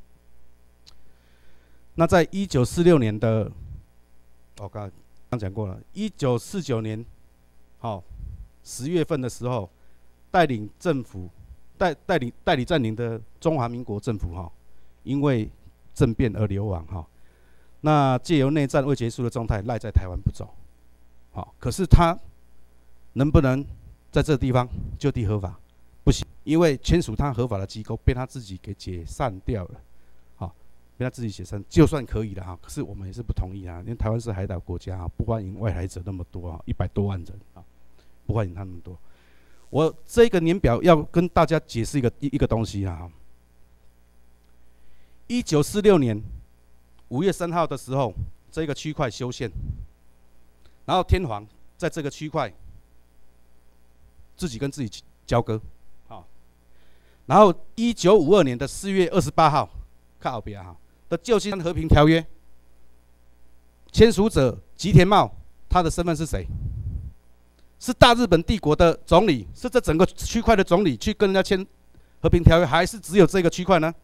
那在一九四六年的。我刚刚讲过了，一九四九年，好，十月份的时候，带领政府带带领代理占领的中华民国政府哈，因为政变而流亡哈。那借由内战未结束的状态，赖在台湾不走，好，可是他能不能在这个地方就地合法？不行，因为签署他合法的机构被他自己给解散掉了。被他自己解散，就算可以了哈，可是我们也是不同意啊，因为台湾是海岛国家啊，不欢迎外来者那么多啊，一百多万人啊，不欢迎他那么多。我这个年表要跟大家解释一个一一个东西啊， 一九四六年五月三号的时候，这个区块修宪，然后天皇在这个区块自己跟自己交割，好，然后一九五二年的四月二十八号，靠后边哈的旧金山和平条约签署者吉田茂，他的身份是谁？是大日本帝国的总理，是这整个区块的总理去跟人家签和平条约，还是只有这个区块呢？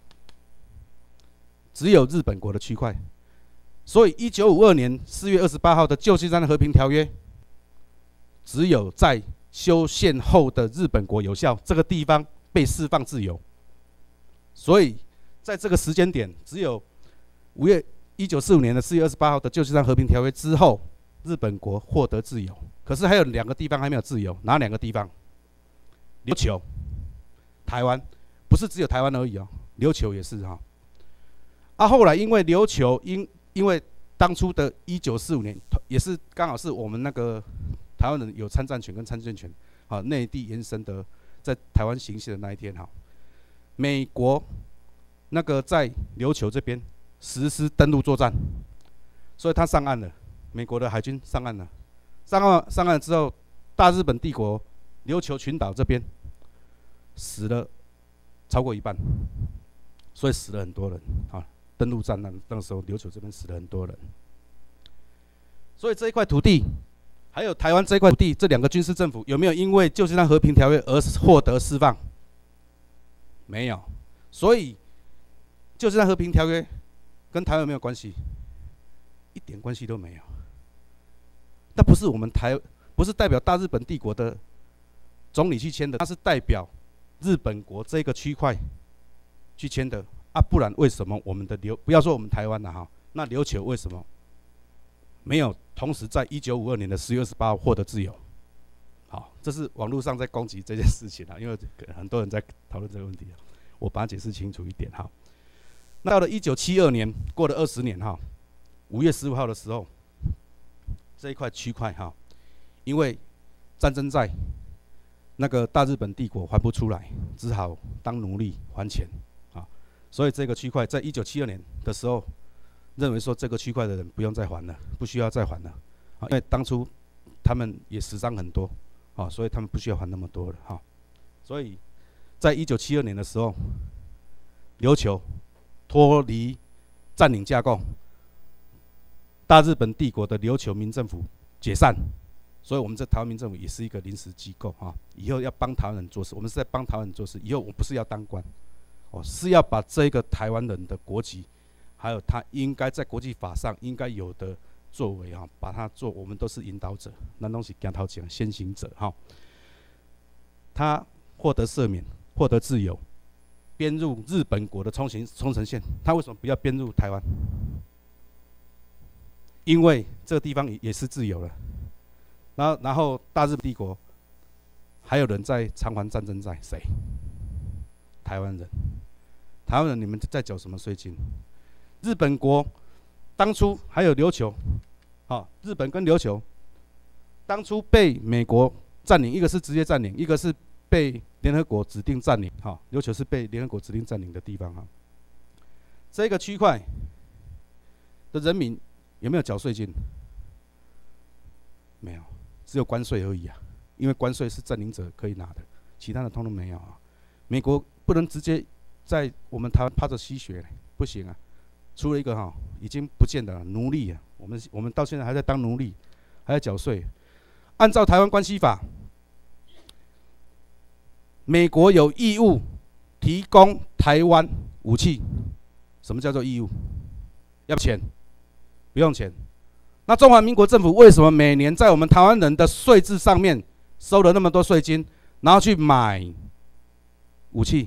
只有日本国的区块。所以一九五二年四月二十八号的旧金山和平条约，只有在修宪后的日本国有效，这个地方被释放自由。所以在这个时间点，只有五月一九四五年的四月二十八号的旧金山和平条约之后，日本国获得自由。可是还有两个地方还没有自由，哪两个地方？琉球、台湾，不是只有台湾而已哦，琉球也是哈。啊，后来因为琉球因因为当初的一九四五年，也是刚好是我们那个台湾人有参战权跟参政权，啊，内地延伸的在台湾行宪的那一天哈，美国那个在琉球这边实施登陆作战，所以他上岸了，美国的海军上岸了。上岸上岸之后，大日本帝国琉球群岛这边死了超过一半，所以死了很多人啊。登陆战那那时候琉球这边死了很多人，所以这一块土地，还有台湾这一块土地，这两个军事政府有没有因为旧金山和平条约而获得释放？没有，所以旧金山和平条约跟台湾有没有关系？一点关系都没有。那不是我们台，不是代表大日本帝国的总理去签的，它是代表日本国这个区块去签的啊，不然为什么我们的琉，不要说我们台湾了哈，那琉球为什么没有同时在一九五二年的十月二十八号获得自由？好，这是网络上在攻击这件事情啊，因为很多人在讨论这个问题，我把它解释清楚一点哈。那到了一九七二年，过了二十年哈，五月十五号的时候。这一块区块哈，因为战争债，那个大日本帝国还不出来，只好当奴隶还钱啊。所以这个区块在一九七二年的时候，认为说这个区块的人不用再还了，不需要再还了啊，因为当初他们也死伤很多啊，所以他们不需要还那么多了哈。所以在一九七二年的时候，琉球脱离占领架构。大日本帝国的琉球民政府解散，所以我们这台湾民政府也是一个临时机构啊。以后要帮台湾人做事，我们是在帮台湾人做事。以后我不是要当官，哦，是要把这个台湾人的国籍，还有他应该在国际法上应该有的作为啊，把它做。我们都是引导者，那东西讲头讲先行者哈。他获得赦免，获得自由，编入日本国的冲绳冲绳县。他为什么不要编入台湾？因为这个地方也是自由了，然后然后大日本帝国还有人在偿还战争债，谁？台湾人，台湾人你们在缴什么税金？日本国当初还有琉球，啊，日本跟琉球当初被美国占领，一个是直接占领，一个是被联合国指定占领，哈，琉球是被联合国指定占领的地方哈。这个区块的人民。有没有缴税金？没有，只有关税而已啊。因为关税是占领者可以拿的，其他的通通没有啊。美国不能直接在我们台湾趴着吸血，不行啊。出了一个哈，已经不见得了奴隶啊。我们我们到现在还在当奴隶，还要缴税。按照台湾关系法，美国有义务提供台湾武器。什么叫做义务？要钱？不用钱。那中华民国政府为什么每年在我们台湾人的税制上面收了那么多税金，然后去买武器？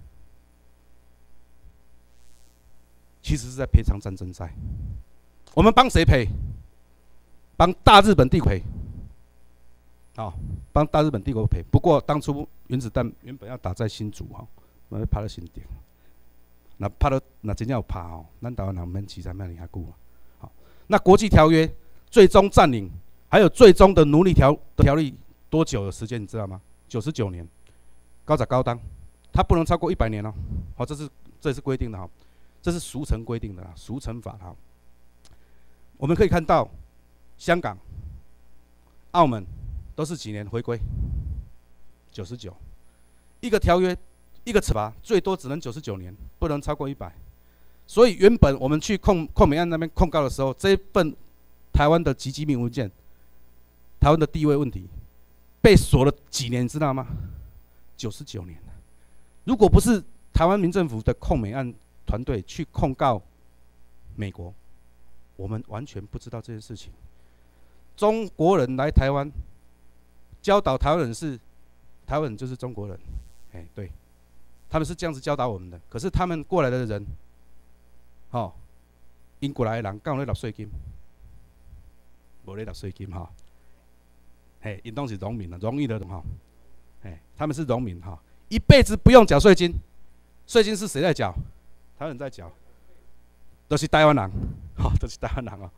其实是在赔偿战争债。我们帮谁赔？帮大日本帝国赔。好，帮大日本帝国赔。不过当初原子弹原本要打在新竹哈，我们拍到新店。那拍到那真正有拍哦，咱台湾人免期才免遐久啊。那国际条约最终占领，还有最终的奴隶条条例多久的时间，你知道吗？九十九年，高在高当，它不能超过一百年哦。好，这是这也是规定的哈。 这是俗成规定的啦，俗成法哈。我们可以看到，香港、澳门都是几年回归？九十九，一个条约，一个惩罚，最多只能九十九年，不能超过一百。所以原本我们去控控美案那边控告的时候，这一份台湾的极机密文件，台湾的地位问题，被锁了几年，知道吗？九十九年。如果不是台湾民政府的控美案团队去控告美国，我们完全不知道这件事情。中国人来台湾，教导台湾人是。台湾人就是中国人，哎，对，他们是这样子教导我们的。可是他们过来的人，哦，因过来的人，敢有咧纳税金？无咧纳税金哈，嘿，因都是农民啊，容易的哈，哎，他们是农民哈，一辈子不用缴税金，税金是谁在缴？台湾人在缴，都是台湾人，哈、哦，都是台湾人哦。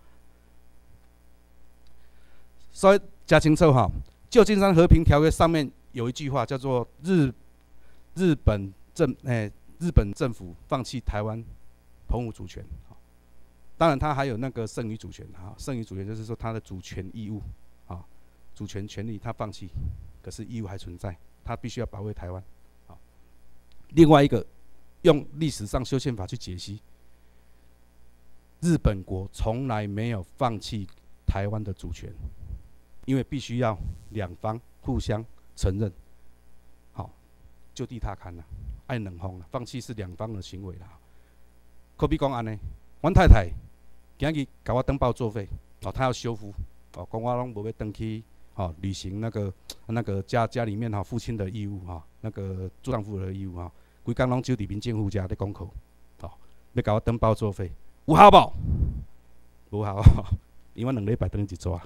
所以讲清楚哈，旧金山和平条约上面。有一句话叫做日日本政诶、欸、日本政府放弃台湾澎湖主权，当然它还有那个剩余主权哈，剩余主权就是说它的主权义务啊，主权权利它放弃，可是义务还存在，它必须要保卫台湾。另外一个用历史上修宪法去解析，日本国从来没有放弃台湾的主权，因为必须要两方互相。承认，好，就地踏勘啦，爱两方啦，放弃是两方的行为啦。可比讲安尼，阮太太今日甲我登报作废，哦，她要修复，哦，讲我拢无要登去，哦，履行那个那个家家里面哈、哦、父亲的义务哈、哦，那个做丈夫的义务哈，规工拢就伫民政府家咧讲课，哦，要甲我登报作废，有效无？无效，因为我两礼拜登一抓，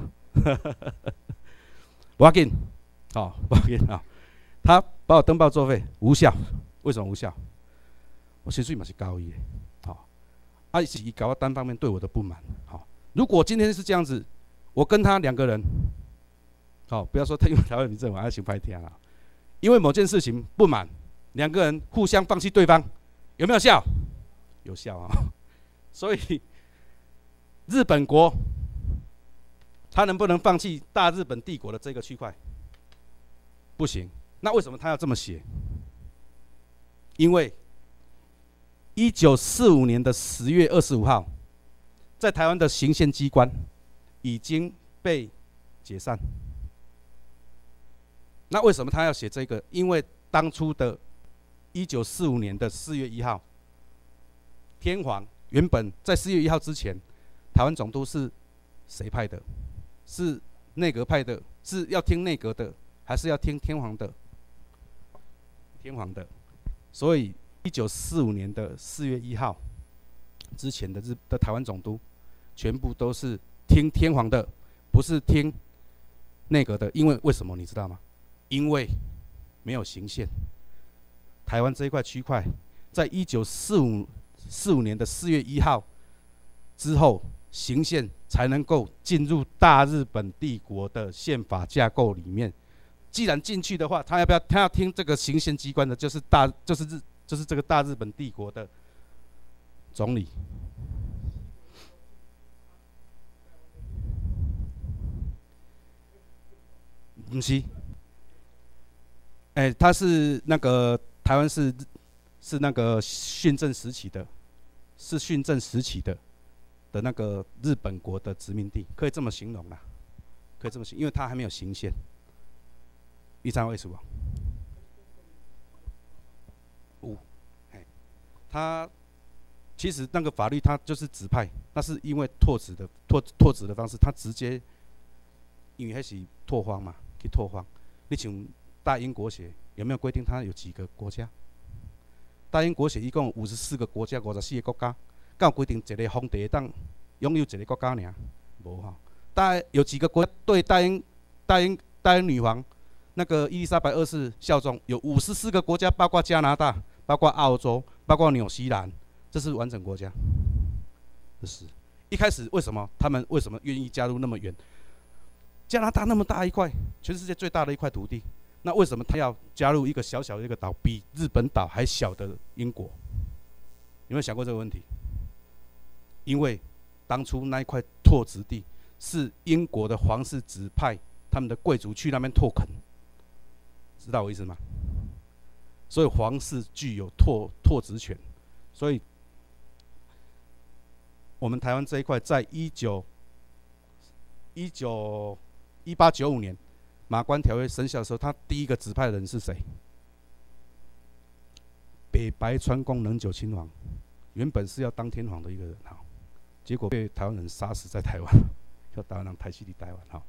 无要紧。哦，抱歉啊，他把我登报作废，无效。为什么无效？我薪水嘛是高一的，好、哦，啊是伊搞我单方面对我的不满。好、哦，如果今天是这样子，我跟他两个人，好、哦，不要说他因为台湾民政府爱想拍天啊，因为某件事情不满，两个人互相放弃对方，有没有效？有效啊。所以日本国，他能不能放弃大日本帝国的这个区块？不行，那为什么他要这么写？因为一九四五年的十月二十五号，在台湾的行宪机关已经被解散。那为什么他要写这个？因为当初的一九四五年的四月一号，天皇原本在四月一号之前，台湾总督是谁派的？是内阁派的？是要听内阁的？还是要听天皇的，天皇的，所以一九四五年的四月一号之前的日的台湾总督，全部都是听天皇的，不是听内阁的。因为为什么你知道吗？因为没有行宪，台湾这一块区块，在一九四五四五年的四月一号之后，行宪才能够进入大日本帝国的宪法架构里面。既然进去的话，他要不要？他要听这个行宪机关的，就是大，就是日，就是这个大日本帝国的总理。不是，哎、欸，他是那个台湾是是那个训政时期的，是训政时期的的那个日本国的殖民地，可以这么形容啦，可以这么形容，因为他还没有行宪。你知道为什么？有，哎，他其实那个法律它就是指派，那是因为拓殖的拓拓殖的方式，他直接因为那是拓荒嘛，去拓荒。你像大英国协有没有规定它有几个国家？大英国协一共有五十四个国家，五十四个国家，敢有规定一个皇帝当拥有一个国家呢？无哈。大有几个国家对大英大英大英女皇？那个伊丽莎白二世效忠，有五十四个国家，包括加拿大，包括澳洲，包括纽西兰，这是完整国家。这是一开始为什么他们为什么愿意加入那么远？加拿大那么大一块，全世界最大的一块土地，那为什么他要加入一个小小的一个岛，比日本岛还小的英国？ 有没有想过这个问题？因为当初那一块拓殖地是英国的皇室指派他们的贵族去那边拓垦，知道我意思吗？所以皇室具有拓拓殖权，所以我们台湾这一块，在一九一九一八九五年马关条约生效的时候，他第一个指派的人是谁？北白川宫能久亲王，原本是要当天皇的一个人，哈，结果被台湾人杀死在台湾，叫台湾人抬起的台湾，哈。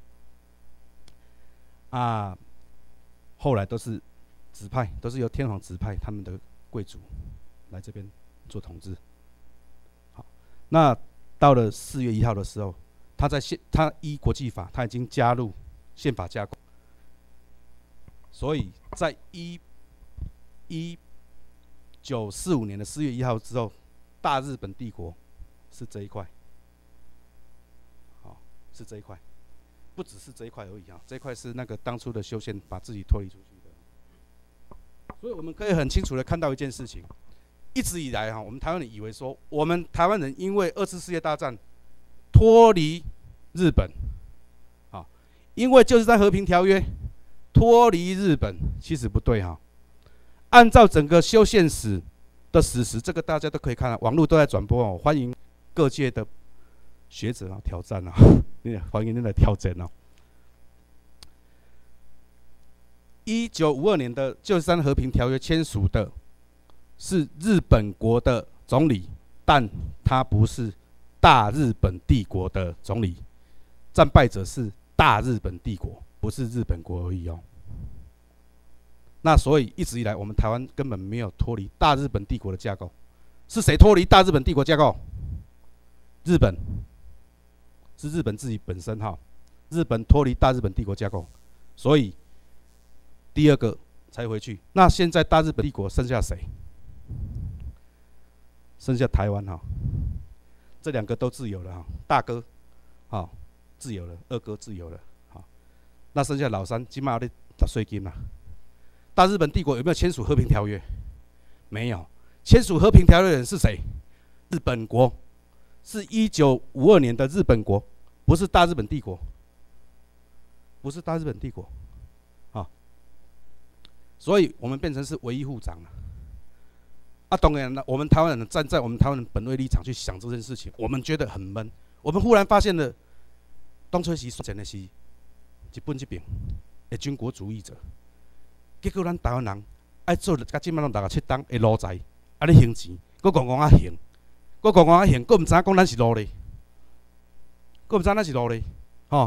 啊，后来都是指派，都是由天皇指派他们的贵族来这边做统治。好，那到了四月一号的时候，他在宪，他依国际法，他已经加入宪法架构，所以在一一九四五年的四月一号之后，大日本帝国是这一块，好，是这一块，不只是这一块而已啊，这一块是那个当初的修宪把自己脱离出去的，所以我们可以很清楚的看到一件事情，一直以来哈，我们台湾人以为说，我们台湾人因为二次世界大战脱离日本，啊，因为就是在和平条约脱离日本，其实不对哈。按照整个修宪史的史实，这个大家都可以看到，网络都在转播哦，欢迎各界的学者啊挑战啊，欢迎你来挑战哦。一九五二年的旧金山和平条约签署的是日本国的总理，但他不是大日本帝国的总理，战败者是大日本帝国，不是日本国而已哦。那所以一直以来，我们台湾根本没有脱离大日本帝国的架构。是谁脱离大日本帝国架构？日本，是日本自己本身哈。日本脱离大日本帝国架构，所以第二个才回去。那现在大日本帝国剩下谁？剩下台湾哈。这两个都自由了哈，大哥，好自由了，二哥自由了，好，那剩下老三，起码得纳税金啦。大日本帝国有没有签署和平条约？没有。签署和平条约的人是谁？日本国，是一九五二年的日本国，不是大日本帝国，不是大日本帝国，啊，所以我们变成是唯一护长了。啊，当然了，我们台湾人站在我们台湾人本位立场去想这件事情，我们觉得很闷。我们忽然发现了，当初是选的是日本这边的军国主义者。结果咱台湾人爱做，甲即摆拢大家七党的奴才，啊咧行钱，佫讲讲啊行，佫讲讲啊行，佫毋知影讲咱是奴隶，佫毋知咱是奴隶，吼。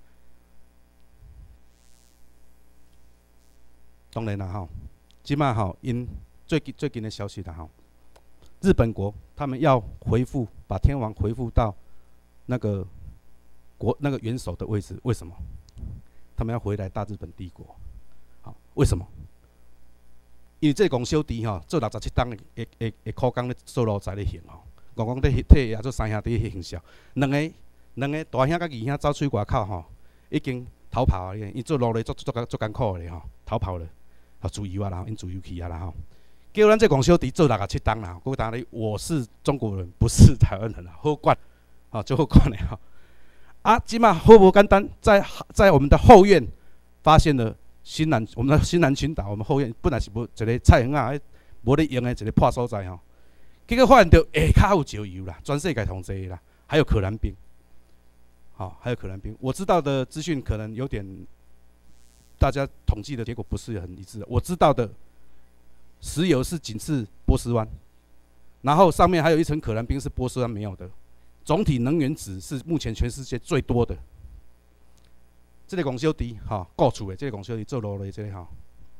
当然啦，吼，即摆吼因最近最近的消息啦，吼，日本国他们要回复，把天皇回复到那个国那个元首的位置，为什么？他们要回来大日本帝国。为什么？因为这公小弟吼，做六十七档的的的的苦工咧做奴才咧行吼，讲讲咧替也做三兄弟行销，两个两个大兄甲二兄走出去外口吼，已经逃跑了，因做奴隶做做做做艰苦咧吼，逃跑了，啊自由啊啦，因自由去啊啦吼。结果咱这公小弟做六十七档啦，我当然我是中国人，不是台湾人啦，好管，好就好管咧吼。啊，即马好无简单，在在我们的后院发现了。新南，我们的新南群岛，我们后院本来是无一个菜园啊，无咧用的一个破所在吼。结果发现到下骹有石油啦，全世界同齐啦，还有可燃冰，好、哦，还有可燃冰。我知道的资讯可能有点，大家统计的结果不是很一致。我知道的，石油是仅次波斯湾，然后上面还有一层可燃冰是波斯湾没有的。总体能源值是目前全世界最多的。这个公小弟，吼，雇厝的这个公小弟做奴隶，这个吼，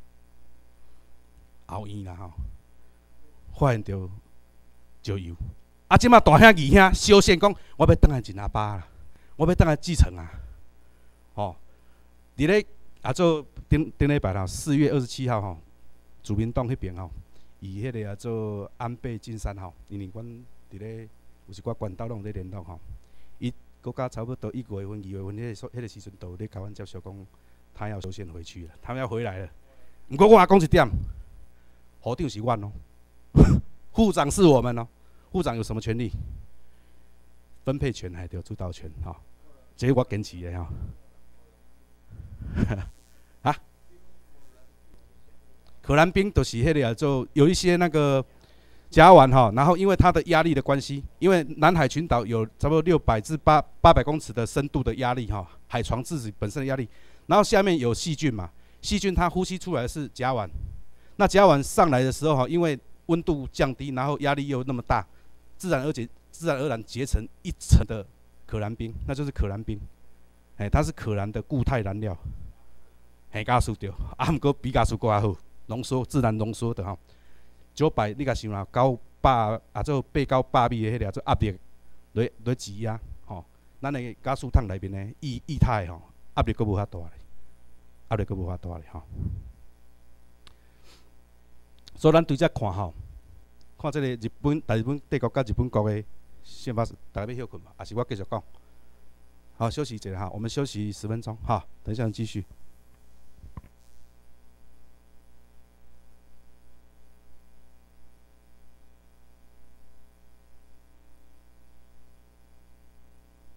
后院啦吼，发现到石油。啊，即马大兄二兄小宪讲，我要倒来认阿爸啦，我要倒来继承啊。吼，伫咧啊做顶顶礼拜啦，四月二十七号吼，自民党迄边吼，以迄个啊做安倍晋三吼，因为阮伫咧有一寡管道拢咧联络吼，伊。国家差不多一月份、二月份迄个迄个时阵，都咧台湾接受讲，他要修宪回去了，他们要回来了。不过我讲一点，校长是阮哦，副长是我们哦， 部长有什么权利？分配权还有主导权哈，这个我坚持的哈。啊，可兰冰就是迄个就有一些那个甲烷哈，然后因为它的压力的关系，因为南海群岛有差不多六百至八八百公尺的深度的压力哈，海床自己本身的压力，然后下面有细菌嘛，细菌它呼吸出来的是甲烷，那甲烷上来的时候哈，因为温度降低，然后压力又那么大，自然而结自然而然结成一层的可兰冰，那就是可兰冰，哎，它是可兰的固态燃料，嘿，加速掉，啊，毋过比加速搁较好，浓缩自然浓缩的吼。九百，你甲想啦，九百啊，做八九百米的迄个做压力来来挤压，吼，咱的加速桶内面的液液态吼，压力搁无遐大咧，压力搁无遐大咧吼。所以咱对遮看吼，看这个日本大日本帝国甲日本国的宪法，大家要休困嘛？还是我继续讲？好，休息一下哈，我们休息十分钟哈，等一下继续。